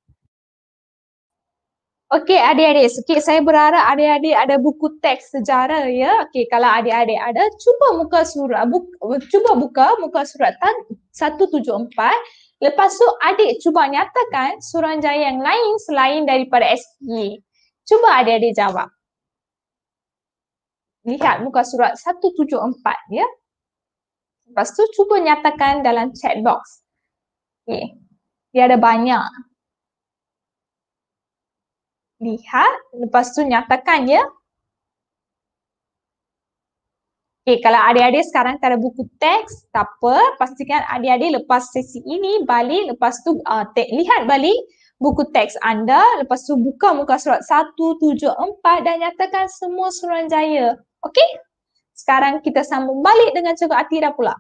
Speaker 1: Okey adik-adik, sikit saya berharap adik-adik ada buku teks sejarah ya. Okey, kalau adik-adik ada, cuba muka surat, bu, cuba buka muka surat seratus tujuh puluh empat. Lepas tu adik cuba nyatakan Suruhanjaya yang lain selain daripada S P A. Cuba adik-adik jawab. Lihat muka surat seratus tujuh puluh empat ya. Lepas tu cuba nyatakan dalam chat box. Okay. Dia ada banyak. Lihat, lepas tu nyatakan ya. Okay, kalau adik-adik sekarang tak ada buku teks, tak apa. Pastikan adik-adik lepas sesi ini balik, lepas tu uh, te- lihat balik buku teks anda, lepas tu buka muka surat seratus tujuh puluh empat dan nyatakan semua Suruhanjaya. Okay? Sekarang kita sambung balik dengan Cikgu Atira pula.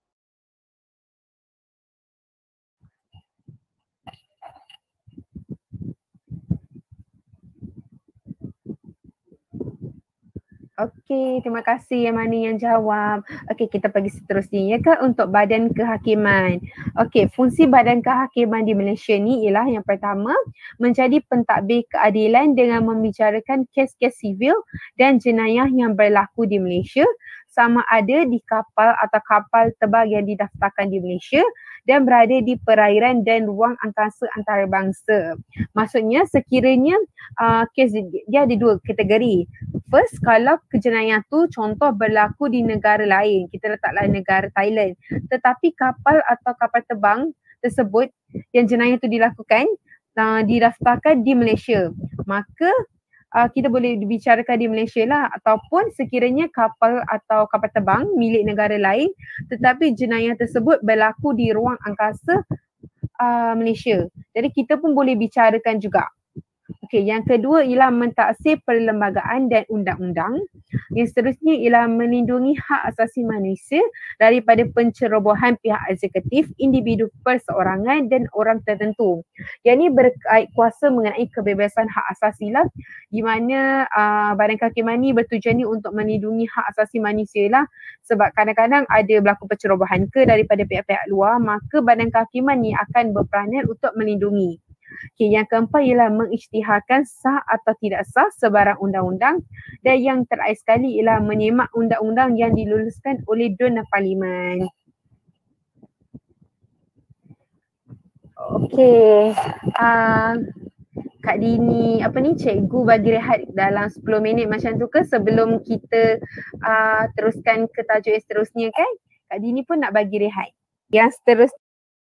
Speaker 2: Okey, terima kasih yang mana yang jawab. Okey, kita pergi seterusnya ya ke untuk badan kehakiman. Okey, fungsi badan kehakiman di Malaysia ni ialah yang pertama, menjadi pentadbir keadilan dengan membicarakan kes-kes sivil dan jenayah yang berlaku di Malaysia, sama ada di kapal atau kapal terbang yang didaftarkan di Malaysia dan berada di perairan dan ruang angkasa antarabangsa. Maksudnya sekiranya uh, kes dia ada dua kategori. First, kalau kejenayah tu contoh berlaku di negara lain, kita letaklah negara Thailand, tetapi kapal atau kapal terbang tersebut yang jenayah tu dilakukan uh, didaftarkan di Malaysia, maka uh, kita boleh dibicarakan di Malaysia lah. Ataupun sekiranya kapal atau kapal terbang milik negara lain tetapi jenayah tersebut berlaku di ruang angkasa uh, Malaysia, jadi kita pun boleh bicarakan juga. Okey, yang kedua ialah mentaksir perlembagaan dan undang-undang. Yang seterusnya ialah melindungi hak asasi manusia daripada pencerobohan pihak eksekutif, individu perseorangan dan orang tertentu. Yang ini berkait kuasa mengenai kebebasan hak asasi lah, di mana uh, Badan Kehakiman ni bertujuan ni untuk melindungi hak asasi manusia lah, sebab kadang-kadang ada berlaku pencerobohan ke daripada pihak-pihak luar, maka Badan Kehakiman ni akan berperanan untuk melindungi. Okay, yang keempat ialah mengisytiharkan sah atau tidak sah sebarang undang-undang, dan yang terakhir sekali ialah menyemak undang-undang yang diluluskan oleh Dewan dan Parlimen. Okey, uh, Kak Dini, apa ni, cikgu bagi rehat dalam sepuluh minit macam tu ke sebelum kita uh, teruskan ke tajuk yang seterusnya kan? Kak Dini pun nak bagi rehat. Yang seterusnya.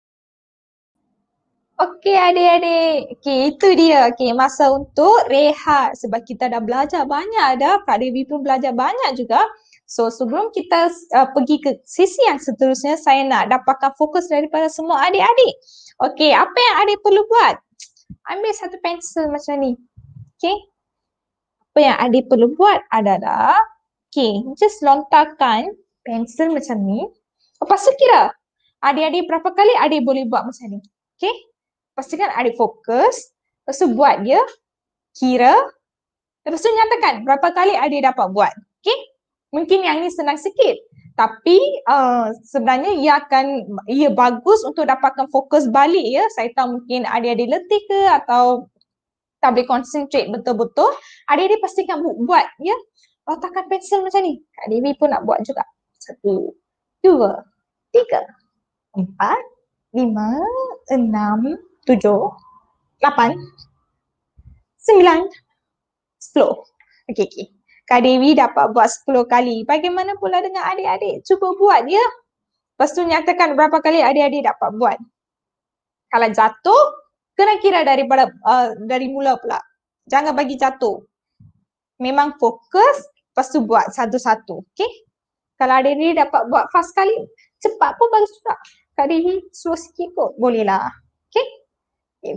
Speaker 1: Okey adik-adik, okey itu dia, okey masa untuk rehat sebab kita dah belajar banyak dah, Kak Devi pun belajar banyak juga. So sebelum kita uh, pergi ke sesi yang seterusnya, saya nak dapatkan fokus daripada semua adik-adik. Okey, apa yang adik perlu buat? Ambil satu pensel macam ni. Okay. Apa yang adik perlu buat adalah, okay, just lontarkan pensel macam ni. Lepas tu kira, adik-adik berapa kali adik boleh buat macam ni. Okay. Pastikan adik fokus. Lepas tu buat dia, kira. Lepas tu nyatakan berapa kali adik dapat buat. Okay. Mungkin yang ni senang sikit. Tapi uh, sebenarnya ia akan, ia bagus untuk dapatkan fokus balik ya. Saya tahu mungkin adik-adik letih ke atau tak boleh concentrate betul-betul. Adik-adik pastikan bu- buat ya. Letakkan pensel macam ni. Kak Dewi pun nak buat juga. Satu, dua, tiga, empat, lima, enam, tujuh, lapan, sembilan, sepuluh. Okey, okey. Kak Dewi dapat buat sepuluh kali. Bagaimana pula dengan adik-adik? Cuba buat ya. Lepas tu nyatakan berapa kali adik-adik dapat buat. Kalau jatuh, kena kira daripada uh, dari mula pula. Jangan bagi jatuh. Memang fokus, lepas tu buat satu-satu. Okay? Kalau adik-adik dapat buat fast kali, cepat pun bagus juga. Kak Dewi suruh sikit kot. Boleh lah. Okay? Okay.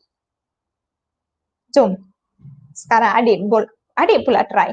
Speaker 1: Jom. Sekarang adik, adik pula try.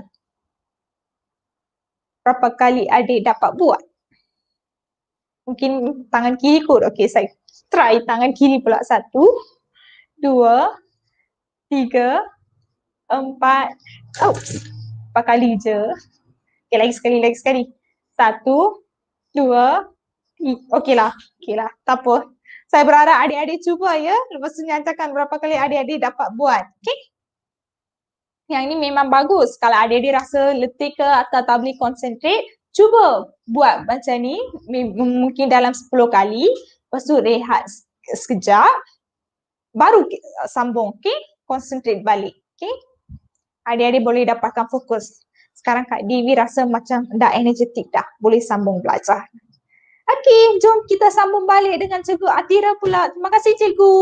Speaker 1: Berapa kali adik dapat buat? Mungkin tangan kiri kot. Okey, saya try tangan kiri pula. Satu, dua, tiga, empat. Oh, empat kali je. Okey, lagi sekali, lagi sekali. Satu, dua, tiga. Okey lah, okey lah. Tak apa. Saya berharap adik-adik cuba ya. Lepas tu nyatakan berapa kali adik-adik dapat buat. Okey? Yang ni memang bagus. Kalau adik-adik rasa letih ke atau tak boleh concentrate, cuba buat macam ni. Mungkin dalam sepuluh kali. Lepas tu rehat sekejap. Baru sambung. Okay? Concentrate balik. Okay? Adik-adik boleh dapatkan fokus. Sekarang Kak Dewi rasa macam dah energetik dah. Boleh sambung belajar. Okay, jom kita sambung balik dengan Cikgu Atira pula. Terima kasih Cikgu.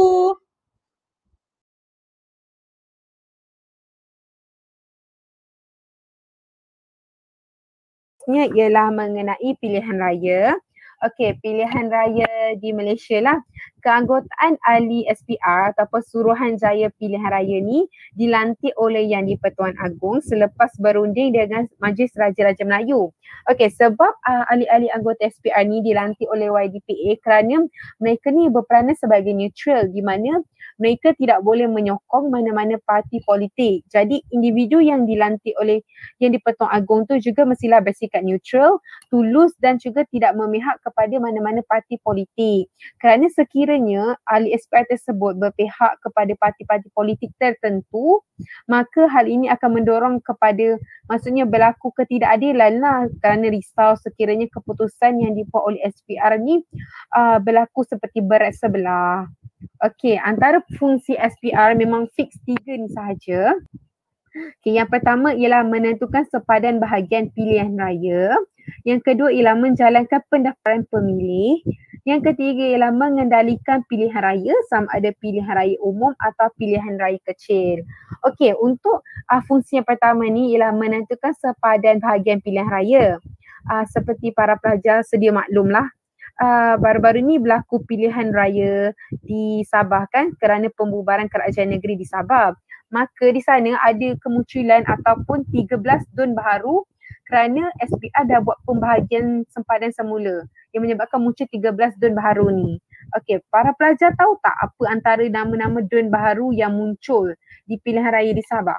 Speaker 2: Ialah mengenai pilihan raya. Okey, pilihan raya di Malaysia lah. Keanggotaan ahli S P R ataupun Suruhanjaya Pilihan Raya ni dilantik oleh Yang di-Pertuan Agong selepas berunding dengan Majlis Raja-Raja Melayu. Okey, sebab uh, ahli-ahli anggota S P R ni dilantik oleh Y D P A kerana mereka ni berperanan sebagai neutral, di mana mereka tidak boleh menyokong mana-mana parti politik. Jadi individu yang dilantik oleh Yang di-Pertuan Agong tu juga mestilah bersikap neutral, tulus dan juga tidak memihak kepada mana-mana parti politik. Kerana sekiranya ahli S P R tersebut berpihak kepada parti-parti politik tertentu, maka hal ini akan mendorong kepada, maksudnya berlaku ketidakadilan lah, kerana risau sekiranya keputusan yang dibuat oleh S P R ni uh, berlaku seperti berat sebelah. Okey, antara fungsi S P R memang fix tiga ni sahaja. Okay, yang pertama ialah menentukan sepadan bahagian pilihan raya. Yang kedua ialah menjalankan pendaftaran pemilih. Yang ketiga ialah mengendalikan pilihan raya, sama ada pilihan raya umum atau pilihan raya kecil. Okey, untuk uh, fungsi yang pertama ni ialah menentukan sepadan bahagian pilihan raya. Uh, seperti para pelajar sedia maklumlah, Uh, baru-baru ni berlaku pilihan raya di Sabah kan, kerana pembubaran kerajaan negeri di Sabah. Maka di sana ada kemunculan ataupun tiga belas dun baharu kerana S P R dah buat pembahagian sempadan semula yang menyebabkan muncul tiga belas dun baharu ni. Okey, para pelajar tahu tak apa antara nama-nama dun baharu yang muncul di pilihan raya di Sabah?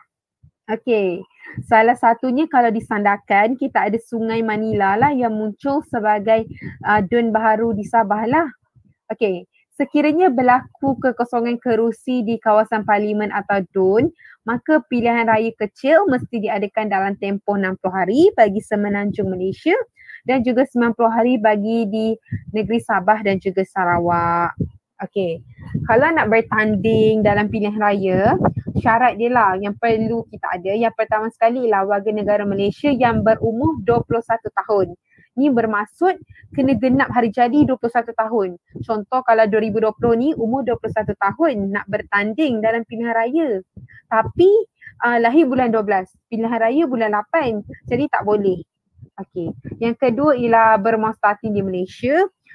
Speaker 2: Okey, salah satunya kalau disandarkan, kita ada Sungai Manila lah yang muncul sebagai uh, dun baharu di Sabah lah. Okey, sekiranya berlaku kekosongan kerusi di kawasan parlimen atau dun, maka pilihan raya kecil mesti diadakan dalam tempoh enam puluh hari bagi semenanjung Malaysia dan juga sembilan puluh hari bagi di negeri Sabah dan juga Sarawak. Okey, kalau nak bertanding dalam pilihan raya, syarat dia lah yang perlu kita ada. Yang pertama sekali ialah warga negara Malaysia yang berumur dua puluh satu tahun. Ni bermaksud kena genap hari jadi dua puluh satu tahun. Contoh kalau dua ribu dua puluh ni umur dua puluh satu tahun nak bertanding dalam pilihan raya. Tapi uh, lahir bulan dua belas, pilihan raya bulan lapan. Jadi tak boleh. Okey. Yang kedua ialah bermuastatin di Malaysia.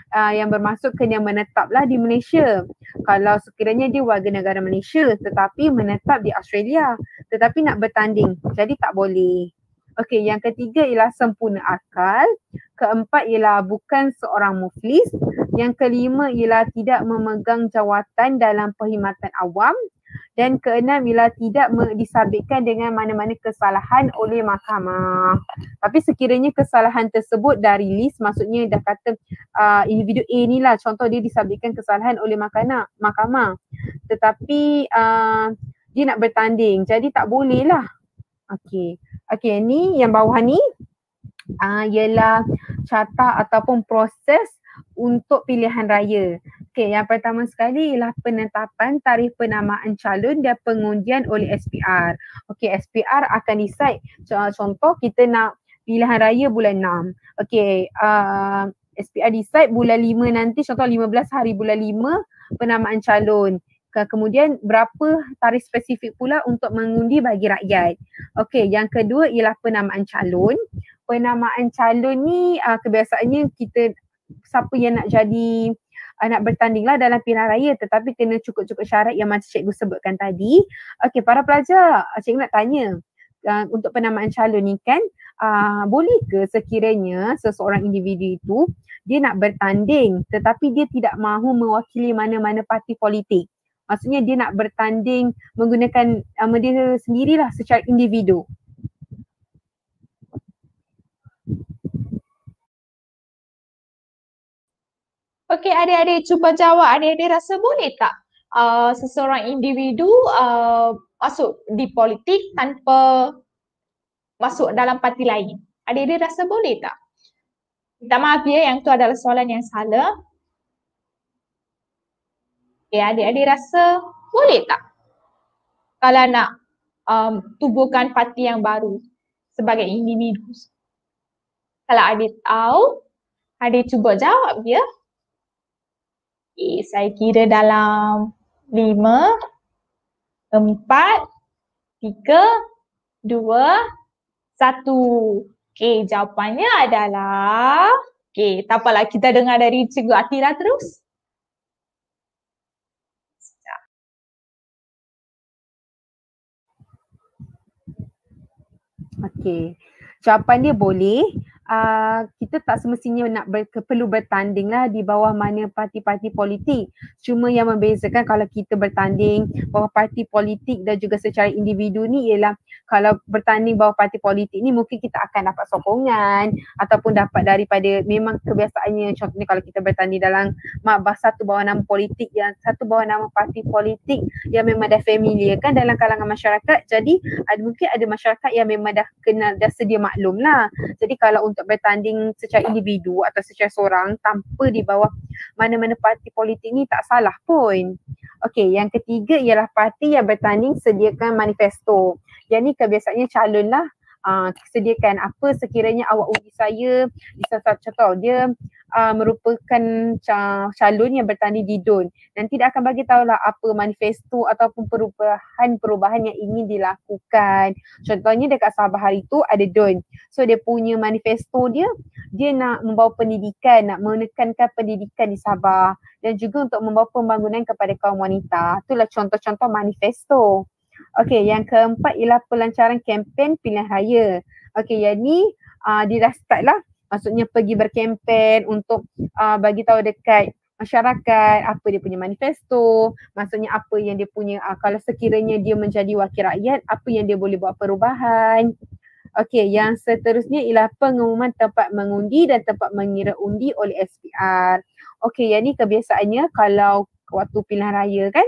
Speaker 2: uh, yang bermaksud kena menetaplah di Malaysia. Kalau sekiranya dia warga negara Malaysia tetapi menetap di Australia tetapi nak bertanding, jadi tak boleh. Okey, yang ketiga ialah sempurna akal. Keempat ialah bukan seorang muflis. Yang kelima ialah tidak memegang jawatan dalam perkhidmatan awam. Dan keenam ialah tidak disabitkan dengan mana-mana kesalahan oleh mahkamah. Tapi sekiranya kesalahan tersebut dari list, maksudnya dah kata uh, individu A ni lah, contoh dia disabitkan kesalahan oleh mahkamah, mahkamah. Tetapi uh, dia nak bertanding, jadi tak boleh lah. Okey, okey ni yang bawah ni uh, ialah carta ataupun proses untuk pilihan raya. Okey, yang pertama sekali ialah penetapan tarikh penamaan calon dan pengundian oleh S P R. Okey, S P R akan decide, contoh kita nak pilihan raya bulan enam. Okey, uh, S P R decide bulan lima nanti, contoh lima belas hari bulan lima penamaan calon. Kemudian berapa tarikh spesifik pula untuk mengundi bagi rakyat. Okey, yang kedua ialah penamaan calon. Penamaan calon ni uh, kebiasaannya kita siapa yang nak jadi uh, nak bertanding lah dalam pilihan raya tetapi kena cukup-cukup syarat yang macam cikgu sebutkan tadi. Okey, para pelajar, cikgu nak tanya uh, untuk penamaan calon ni kan uh, boleh ke sekiranya seseorang individu itu dia nak bertanding tetapi dia tidak mahu mewakili mana-mana parti politik. Maksudnya dia nak bertanding menggunakan nama dia sendirilah secara individu.
Speaker 1: Okey, adik-adik cuba jawab. Adik-adik rasa boleh tak uh, seseorang individu uh, masuk di politik tanpa masuk dalam parti lain? Adik-adik rasa boleh tak? Minta maaf ya, yang tu adalah soalan yang salah. Okay, adik-adik rasa boleh tak kalau nak um, tubuhkan parti yang baru sebagai individu? Kalau adik tahu, adik cuba jawab ya. Okay, saya kira dalam lima, empat, tiga, dua, satu. Okay, jawapannya adalah, okay, tak apalah, kita dengar dari Cikgu Atira terus.
Speaker 2: Okey, jawapan dia boleh. Uh, kita tak semestinya nak ber, perlu bertanding lah di bawah mana parti-parti politik. Cuma yang membezakan kalau kita bertanding bawah parti politik dan juga secara individu ni ialah kalau bertanding bawah parti politik ni mungkin kita akan dapat sokongan ataupun dapat daripada memang kebiasaannya, contohnya kalau kita bertanding dalam makbah satu bawah nama politik yang satu bawah nama parti politik yang memang dah familiar kan dalam kalangan masyarakat. Jadi ada, mungkin ada masyarakat yang memang dah kenal, dah sedia maklum lah. Jadi kalau untuk bertanding secara individu atau secara seorang tanpa di bawah mana-mana parti politik ni tak salah pun. Okey, yang ketiga ialah parti yang bertanding sediakan manifesto. Yang ni kebiasaannya calon lah uh, sediakan apa sekiranya awak undi saya di satu contoh dia uh, merupakan ca- calon yang bertanding di D U N. Nanti dia akan bagi tahulah apa manifesto ataupun perubahan-perubahan yang ingin dilakukan. Contohnya dekat Sabah hari tu ada D U N. So dia punya manifesto dia, dia nak membawa pendidikan, nak menekankan pendidikan di Sabah dan juga untuk membawa pembangunan kepada kaum wanita. Itulah contoh-contoh manifesto. Okey, yang keempat ialah pelancaran kempen pilihan raya. Okey, yang ni uh, dia dah start lah. Maksudnya pergi berkempen untuk uh, bagi tahu dekat masyarakat apa dia punya manifesto, maksudnya apa yang dia punya, uh, kalau sekiranya dia menjadi wakil rakyat, apa yang dia boleh buat perubahan. Okey, yang seterusnya ialah pengumuman tempat mengundi dan tempat mengira undi oleh S P R. Okey, yang ni kebiasaannya kalau waktu pilihan raya kan,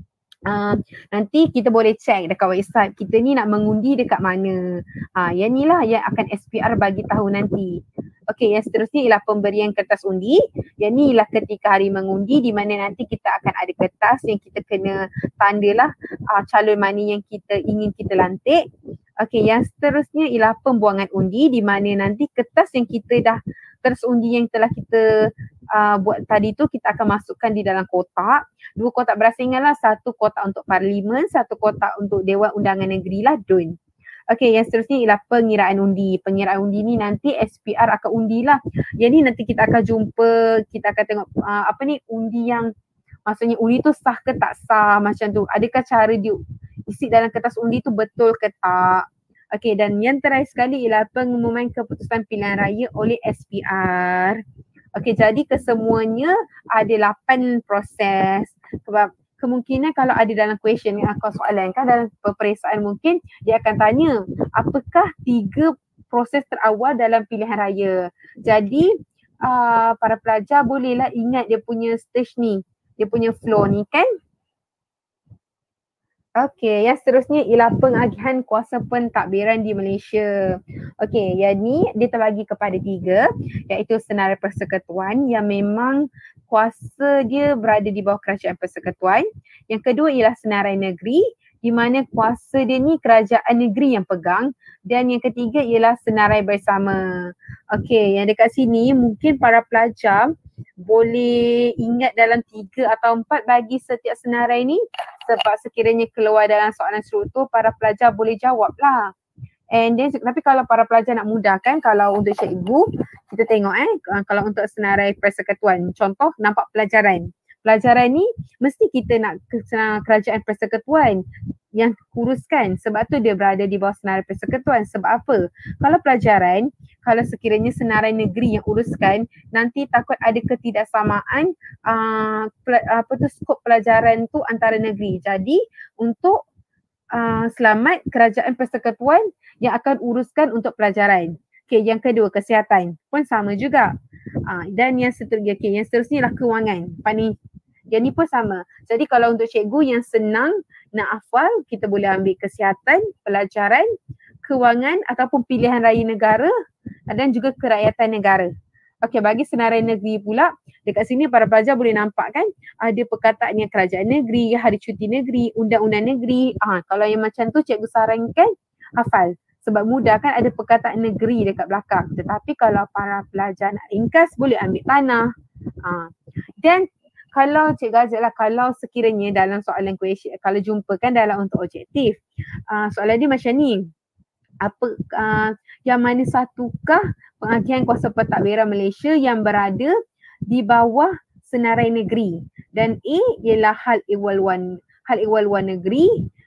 Speaker 2: Uh, nanti kita boleh check dekat website kita ni nak mengundi dekat mana. Uh, yang ni lah yang akan S P R bagi tahu nanti. Okey, yang seterusnya ialah pemberian kertas undi. Yang ni ialah ketika hari mengundi di mana nanti kita akan ada kertas yang kita kena tandalah uh, calon mana yang kita ingin kita lantik. Okey, yang seterusnya ialah pembuangan undi di mana nanti kertas yang kita dah, kertas undi yang telah kita uh, buat tadi tu kita akan masukkan di dalam kotak. Dua kotak berasingan lah, satu kotak untuk parlimen, satu kotak untuk Dewan Undangan Negeri lah D U N. Okey, yang seterusnya ialah pengiraan undi. Pengiraan undi ni nanti S P R akan undilah. Jadi nanti kita akan jumpa, kita akan tengok uh, apa ni undi yang maksudnya undi tu sah ke tak sah macam tu. Adakah cara dia isi dalam kertas undi tu betul ke tak. Okey, dan yang terakhir sekali ialah pengumuman keputusan pilihan raya oleh S P R. Okey, jadi kesemuanya ada lapan proses. Sebab kemungkinan kalau ada dalam question yang akan soalan kan dalam peperiksaan mungkin dia akan tanya apakah tiga proses terawal dalam pilihan raya. Jadi uh, para pelajar bolehlah ingat dia punya stage ni, dia punya flow ni kan. Okey, yang seterusnya ialah pengagihan kuasa pentadbiran di Malaysia. Okey, yang ni dia terbagi kepada tiga, iaitu senarai persekutuan yang memang kuasa dia berada di bawah kerajaan persekutuan. Yang kedua ialah senarai negeri di mana kuasa dia ni kerajaan negeri yang pegang. Dan yang ketiga ialah senarai bersama. Okey, yang dekat sini mungkin para pelajar boleh ingat dalam tiga atau empat bagi setiap senarai ni, sebab sekiranya keluar dalam soalan struktur para pelajar boleh jawab lah. And then tapi kalau para pelajar nak mudahkan, kalau untuk cikgu kita tengok eh kalau untuk senarai persekutuan, contoh nampak pelajaran. Pelajaran ni mesti kita nak ke kerajaan persekutuan yang kuruskan, sebab tu dia berada di bawah senarai persekutuan. Sebab apa? Kalau pelajaran, kalau sekiranya senarai negeri yang uruskan, nanti takut ada ketidaksamaan uh, apa tu skop pelajaran tu antara negeri. Jadi untuk uh, selamat kerajaan persekutuan yang akan uruskan untuk pelajaran. Okey, yang kedua kesihatan pun sama juga. Uh, dan yang seterusnya, okay, yang seterusnya ialah kewangan. Pani, yang ni pun sama. Jadi kalau untuk cikgu yang senang nak hafal, kita boleh ambil kesihatan, pelajaran, kewangan ataupun pilihan raya negara dan juga kerakyatan negara. Okey, bagi senarai negeri pula, dekat sini para pelajar boleh nampak kan ada perkataan yang kerajaan negeri, hari cuti negeri, undang-undang negeri. Ah, kalau yang macam tu cikgu sarankan hafal. Sebab mudah kan ada perkataan negeri dekat belakang. Tetapi kalau para pelajar nak ringkas boleh ambil tanah. Ah. Dan kalau cikgu ajak lah, kalau sekiranya dalam soalan question, kalau jumpa kan dalam untuk objektif. Uh, soalan dia macam ni. Apa uh, yang mana satukah pengagihan kuasa pentadbiran Malaysia yang berada di bawah senarai negeri? Dan A ialah hal ehwal wan, hal ehwal luar negeri,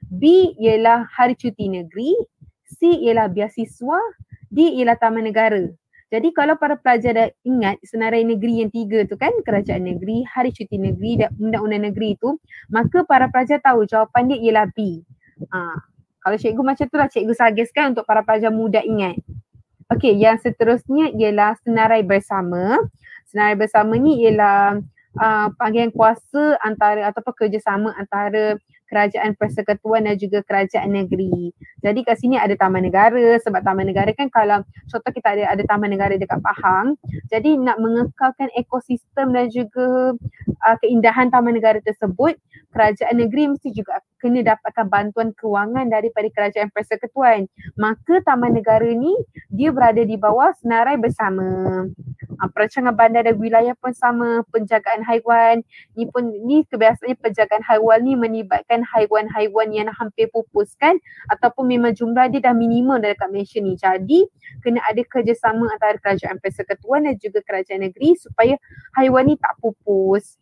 Speaker 2: B ialah hari cuti negeri, C ialah biasiswa, D ialah taman negara. Jadi kalau para pelajar dah ingat senarai negeri yang tiga tu kan, kerajaan negeri, hari cuti negeri dan undang-undang negeri tu, maka para pelajar tahu jawapan dia ialah B. Ha, kalau cikgu macam tu lah cikgu suggestkan untuk para pelajar mudah ingat. Okey, yang seterusnya ialah senarai bersama. Senarai bersama ni ialah uh, panggilan kuasa antara ataupun kerjasama antara kerajaan persekutuan dan juga kerajaan negeri. Jadi kat sini ada taman negara, sebab taman negara kan kalau contoh kita ada ada taman negara dekat Pahang, jadi nak mengekalkan ekosistem dan juga uh, keindahan taman negara tersebut, kerajaan negeri mesti juga kena dapatkan bantuan kewangan daripada kerajaan persekutuan. Maka taman negara ni dia berada di bawah senarai bersama. Uh, perancangan bandar dan wilayah pun sama, penjagaan haiwan ni pun ni kebiasaannya penjagaan haiwan ni melibatkan haiwan-haiwan yang hampir pupus kan, ataupun memang jumlah dia dah minimum dekat Malaysia ni. Jadi kena ada kerjasama antara kerajaan persekutuan dan juga kerajaan negeri supaya haiwan ni tak pupus.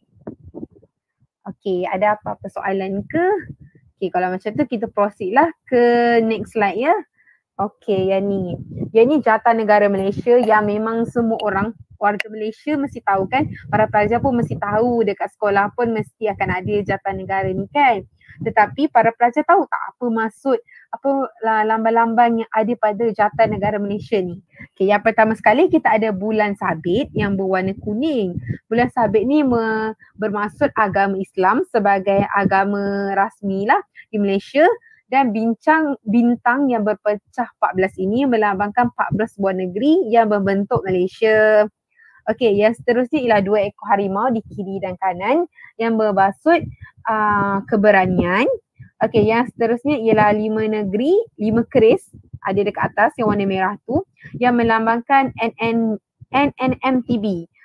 Speaker 2: Okey, ada apa-apa soalan ke? Okey, kalau macam tu kita proceed lah ke next slide ya. Okey, yang ni. Yang ni jata negara Malaysia yang memang semua orang warga Malaysia mesti tahu kan. Para pelajar pun mesti tahu, dekat sekolah pun mesti akan ada jata negara ni kan. Tetapi para pelajar tahu tak apa maksud apa lambang-lambang yang ada pada jata negara Malaysia ni. Okay, yang pertama sekali kita ada bulan sabit yang berwarna kuning. Bulan sabit ni me, bermaksud agama Islam sebagai agama rasmi lah di Malaysia. Dan bincang bintang yang berpecah empat belas ini melambangkan empat belas buah negeri yang membentuk Malaysia. Okey, yang seterusnya ialah dua ekor harimau di kiri dan kanan yang bermaksud uh, keberanian. Okey, yang seterusnya ialah lima negeri, lima keris ada dekat atas yang warna merah tu yang melambangkan N N N N M T B.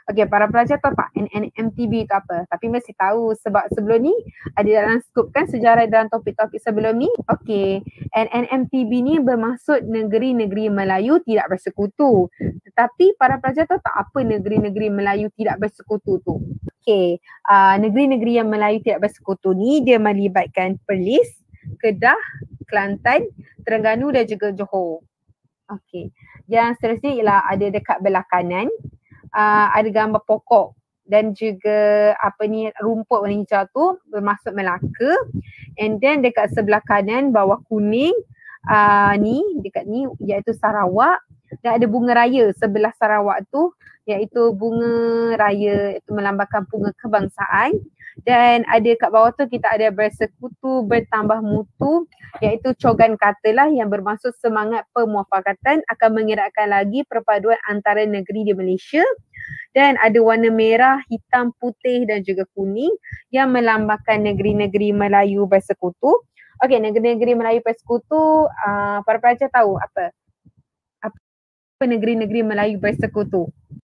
Speaker 2: Okey, para pelajar tahu tak N N M T B itu apa? Tapi mesti tahu sebab sebelum ni ada dalam skop kan sejarah dalam topik-topik sebelum ni. Okey, N N M T B ni bermaksud negeri-negeri Melayu tidak bersekutu. Tetapi para pelajar tahu tak apa negeri-negeri Melayu tidak bersekutu tu? Okey, uh, negeri-negeri yang Melayu tidak bersekutu ni dia melibatkan Perlis, Kedah, Kelantan, Terengganu dan juga Johor. Okey, yang seterusnya ialah ada dekat belah kanan uh, ada gambar pokok dan juga apa ni rumput warna hijau tu bermaksud Melaka, and then dekat sebelah kanan bawah kuning uh, ni dekat ni iaitu Sarawak, dan ada bunga raya sebelah Sarawak tu iaitu bunga raya itu melambangkan bunga kebangsaan, dan ada kat bawah tu kita ada bersekutu bertambah mutu iaitu cogan kata lah yang bermaksud semangat pemuafakatan akan mengeratkan lagi perpaduan antara negeri di Malaysia, dan ada warna merah, hitam, putih dan juga kuning yang melambangkan negeri-negeri Melayu bersekutu. Okey, negeri-negeri Melayu bersekutu uh, para pelajar tahu apa? Apa negeri-negeri Melayu bersekutu?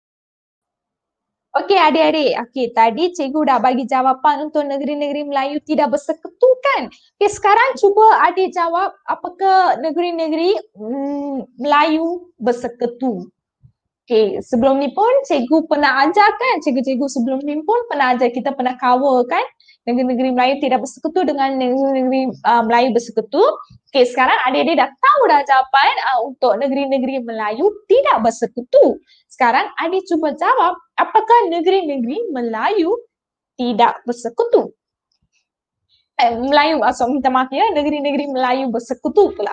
Speaker 1: Okey adik-adik, okey tadi cikgu dah bagi jawapan untuk negeri-negeri Melayu tidak bersekutu kan? Okey sekarang cuba adik jawab apakah negeri-negeri mm, Melayu bersekutu? Okey sebelum ni pun cikgu pernah ajar kan, cikgu-cikgu sebelum ni pun pernah ajar, kita pernah cover kan negeri-negeri Melayu tidak bersekutu dengan negeri-negeri uh, Melayu bersekutu. Okey sekarang adik-adik dah tahu dah jawapan uh, untuk negeri-negeri Melayu tidak bersekutu. Sekarang adik cuba jawab apakah negeri-negeri Melayu tidak bersekutu? Eh, Melayu, maksud minta maaf ya, negeri-negeri Melayu bersekutu pula.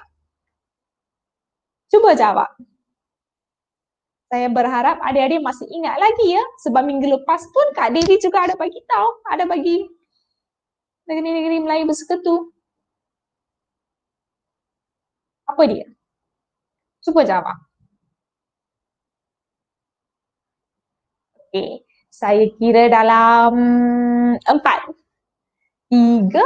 Speaker 1: Cuba jawab. Saya berharap adik-adik masih ingat lagi ya, sebab minggu lepas pun Kak Devi juga ada bagi tahu, ada bagi negeri-negeri Melayu bersekutu. Apa dia? Cuba jawab. Okey, saya kira dalam empat, tiga,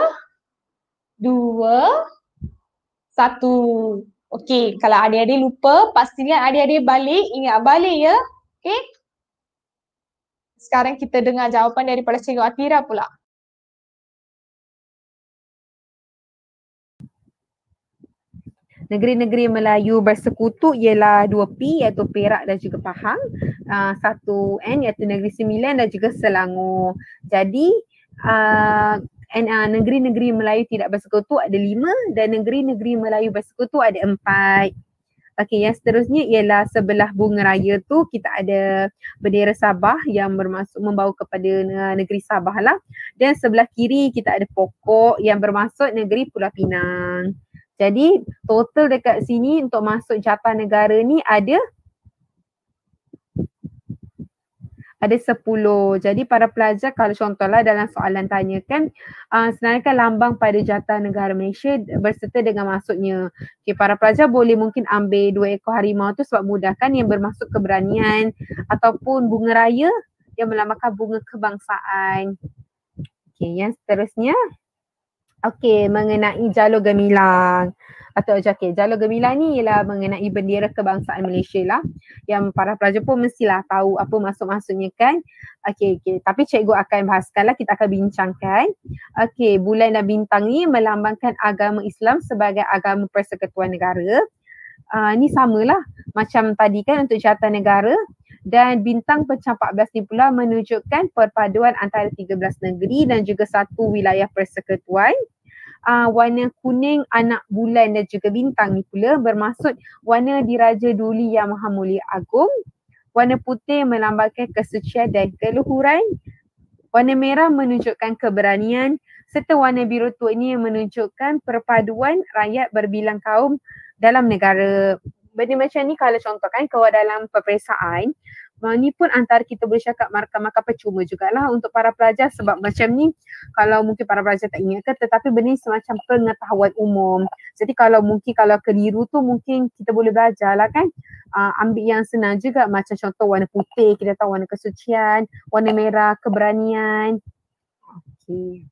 Speaker 1: dua, satu. Okey, kalau adik-adik lupa, pastikan adik-adik balik, ingat balik ya. Okey. Sekarang kita dengar jawapan daripada Cikgu Atira pula.
Speaker 2: Negeri-negeri Melayu bersekutu ialah dua P iaitu Perak dan juga Pahang, uh, satu N iaitu Negeri Sembilan dan juga Selangor. Jadi uh, and, uh, negeri-negeri Melayu tidak bersekutu ada lima dan negeri-negeri Melayu bersekutu ada empat. Okey, yang seterusnya ialah sebelah bunga raya tu kita ada bendera Sabah yang bermaksud membawa kepada negeri Sabah lah, dan sebelah kiri kita ada pokok yang bermaksud negeri Pulau Pinang. Jadi total dekat sini untuk masuk jatah negara ni ada ada sepuluh. Jadi para pelajar kalau contohlah dalam soalan tanyakan uh, senaraikan lambang pada jatah negara Malaysia berserta dengan maksudnya. Okay, para pelajar boleh mungkin ambil dua ekor harimau tu sebab mudah kan, yang bermaksud keberanian, ataupun bunga raya yang melambangkan bunga kebangsaan. Okay, yang seterusnya. Okey, mengenai jalur gemilang. Atau okey, jalur gemilang ni ialah mengenai bendera kebangsaan Malaysia lah. Yang para pelajar pun mestilah tahu apa maksud-maksudnya kan. Okey, okey. Tapi cikgu akan bahaskan lah, kita akan bincangkan. Okey, bulan dan bintang ni melambangkan agama Islam sebagai agama persekutuan negara. Uh, ni samalah macam tadi kan untuk jatah negara. Dan bintang pecah empat belas ni pula menunjukkan perpaduan antara tiga belas negeri dan juga satu wilayah persekutuan. Uh, warna kuning anak bulan dan juga bintang ni pula bermaksud warna diraja Duli Yang Maha Mulia Agung. Warna putih melambangkan kesucian dan keluhuran. Warna merah menunjukkan keberanian, serta warna biru tua ini menunjukkan perpaduan rakyat berbilang kaum dalam negara. Benda macam ni kalau contohkan kalau dalam peperiksaan, ni pun antara kita boleh cakap markah-markah percuma jugalah untuk para pelajar, sebab macam ni kalau mungkin para pelajar tak ingat ke, tetapi benda ni semacam pengetahuan umum. Jadi kalau mungkin kalau keliru tu mungkin kita boleh belajar lah kan, uh, ambil yang senang juga, macam contoh warna putih kita tahu warna kesucian, warna merah keberanian. Okey.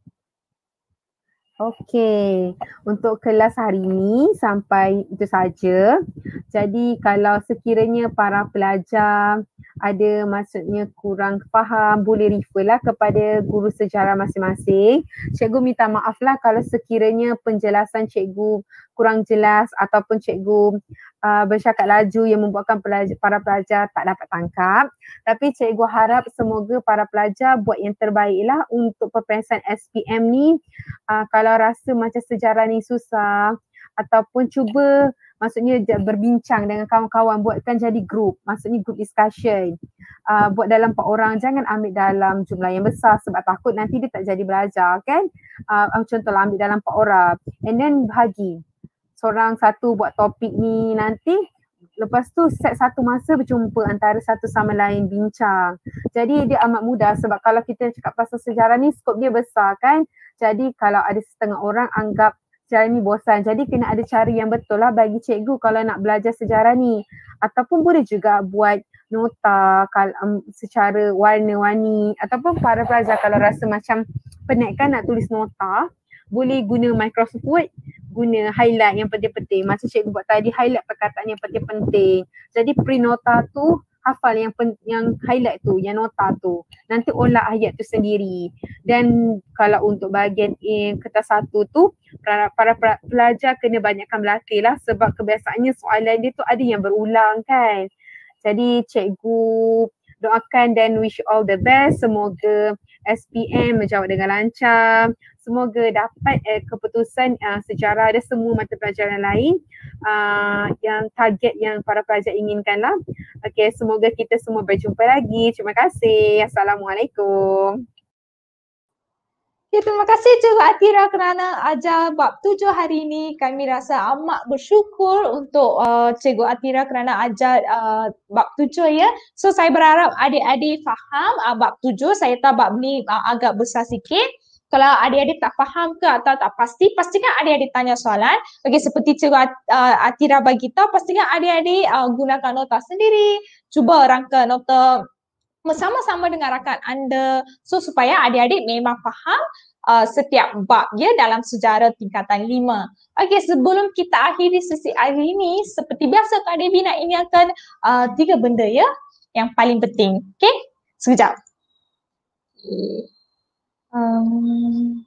Speaker 2: Okey, untuk kelas hari ini sampai itu saja. Jadi kalau sekiranya para pelajar ada maksudnya kurang faham, boleh refer lah kepada guru sejarah masing-masing. Cikgu minta maaf lah kalau sekiranya penjelasan cikgu kurang jelas ataupun cikgu uh, bercakap laju yang membuatkan pelajar, para pelajar tak dapat tangkap. Tapi cikgu harap semoga para pelajar buat yang terbaik lah untuk peperiksaan S P M ni. Uh, kalau rasa macam sejarah ni susah ataupun cuba maksudnya berbincang dengan kawan-kawan, buatkan jadi group, maksudnya group discussion. Uh, buat dalam empat orang, jangan ambil dalam jumlah yang besar sebab takut nanti dia tak jadi belajar kan. Uh, contohlah ambil dalam empat orang and then bahagi. Seorang satu buat topik ni nanti, lepas tu set satu masa berjumpa antara satu sama lain bincang. Jadi dia amat mudah sebab kalau kita cakap pasal sejarah ni skop dia besar kan. Jadi kalau ada setengah orang anggap sejarah ni bosan. Jadi kena ada cara yang betul lah bagi cikgu kalau nak belajar sejarah ni. Ataupun boleh juga buat nota kalau, um, secara warna-warni ataupun para pelajar kalau rasa macam penat kan nak tulis nota, boleh guna Microsoft Word, guna highlight yang penting-penting. Macam cikgu buat tadi, highlight perkataan yang penting-penting. Jadi print nota tu, hafal yang pen, yang highlight tu, yang nota tu. Nanti olah ayat tu sendiri. Dan kalau untuk bahagian A, kertas satu tu, para, para pelajar kena banyakkan berlatih lah sebab kebiasaannya soalan dia tu ada yang berulang kan. Jadi cikgu doakan dan wish all the best. Semoga S P M menjawab dengan lancar. Semoga dapat eh, keputusan uh, sejarah dan semua mata pelajaran lain uh, yang target yang para pelajar inginkan lah. Okay, semoga kita semua berjumpa lagi. Terima kasih. Assalamualaikum.
Speaker 1: Okay, terima kasih Cikgu Atira kerana ajar bab tujuh hari ini. Kami rasa amat bersyukur untuk uh, Cikgu Atira kerana ajar uh, bab tujuh ya. So saya berharap adik-adik faham uh, bab tujuh. Saya tahu bab ni uh, agak besar sikit. Kalau adik-adik tak faham ke atau tak pasti, pastikan adik-adik tanya soalan. Okey, seperti Cikgu uh, Atira bagi tahu, pastikan adik-adik uh, gunakan nota sendiri. Cuba rangka nota bersama-sama dengan rakan anda. So supaya adik-adik memang faham uh, setiap bab ya dalam sejarah tingkatan lima. Okey, sebelum kita akhiri sesi hari ini, seperti biasa Kak Devi nak ingatkan uh, tiga benda ya yang paling penting. Okey, sekejap. Okay. Um,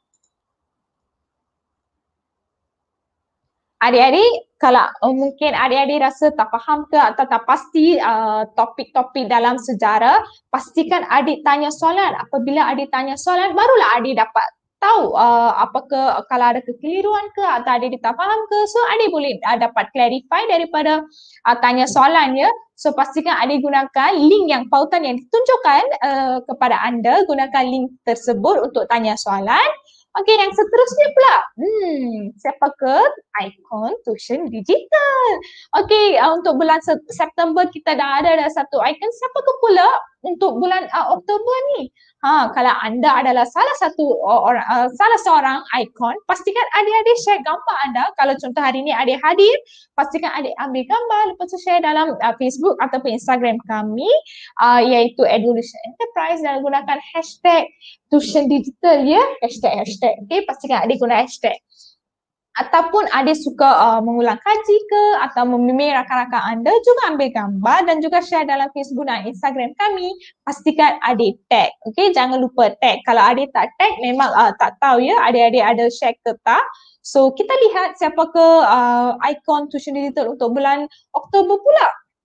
Speaker 1: adik-adik, kalau uh, mungkin adik-adik rasa tak faham ke atau tak pasti uh, topik-topik dalam sejarah, pastikan adik tanya soalan. Apabila adik tanya soalan, barulah adik dapat tahu uh, apakah kalau ada kekeliruan ke atau adik tak faham ke. So adik boleh uh, dapat clarify daripada uh, tanya soalan ya. So pastikan adik gunakan link yang pautan yang ditunjukkan uh, kepada anda. Gunakan link tersebut untuk tanya soalan. Okey, yang seterusnya pula. Hmm, siapakah ikon tuition digital? Okey, uh, untuk bulan September kita dah ada dah satu ikon. Siapakah pula untuk bulan uh, Oktober ni? Ha, kalau anda adalah salah satu orang, uh, salah seorang ikon, pastikan adik-adik share gambar anda. Kalau contoh hari ni adik hadir, pastikan adik ambil gambar lepas tu share dalam uh, Facebook ataupun Instagram kami uh, iaitu Education Enterprise dan gunakan hashtag tuition digital ya, hashtag hashtag. Okey, pastikan adik guna hashtag. Ataupun adik suka uh, mengulang kaji ke atau membimbing rakan-rakan anda, juga ambil gambar dan juga share dalam Facebook dan Instagram kami. Pastikan adik tag. Okey, jangan lupa tag. Kalau adik tak tag memang uh, tak tahu ya adik-adik ada share ke tak. So kita lihat siapakah uh, ikon tuition digital untuk bulan Oktober pula.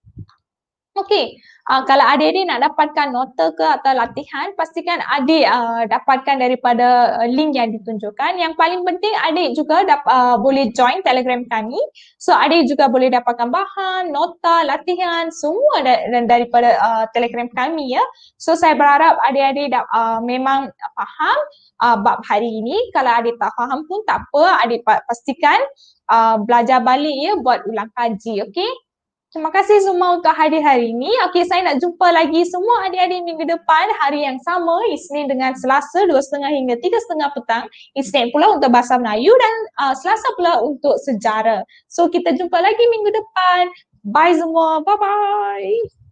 Speaker 1: Okey, uh, kalau adik-adik nak dapatkan nota ke atau latihan, pastikan adik uh, dapatkan daripada uh, link yang ditunjukkan. Yang paling penting adik juga dap, uh, boleh join Telegram kami. So adik juga boleh dapatkan bahan, nota, latihan, semua da daripada uh, Telegram kami ya. So saya berharap adik-adik uh, memang faham uh, bab hari ini. Kalau adik tak faham pun tak apa, adik pastikan uh, belajar balik ya, buat ulang kaji, okey? Terima kasih semua untuk hadir hari ini. Okey, saya nak jumpa lagi semua adik-adik minggu depan, hari yang sama, Isnin dengan Selasa, dua tiga puluh hingga tiga tiga puluh petang. Isnin pula untuk Bahasa Melayu dan uh, Selasa pula untuk Sejarah. So, kita jumpa lagi minggu depan. Bye semua. Bye-bye.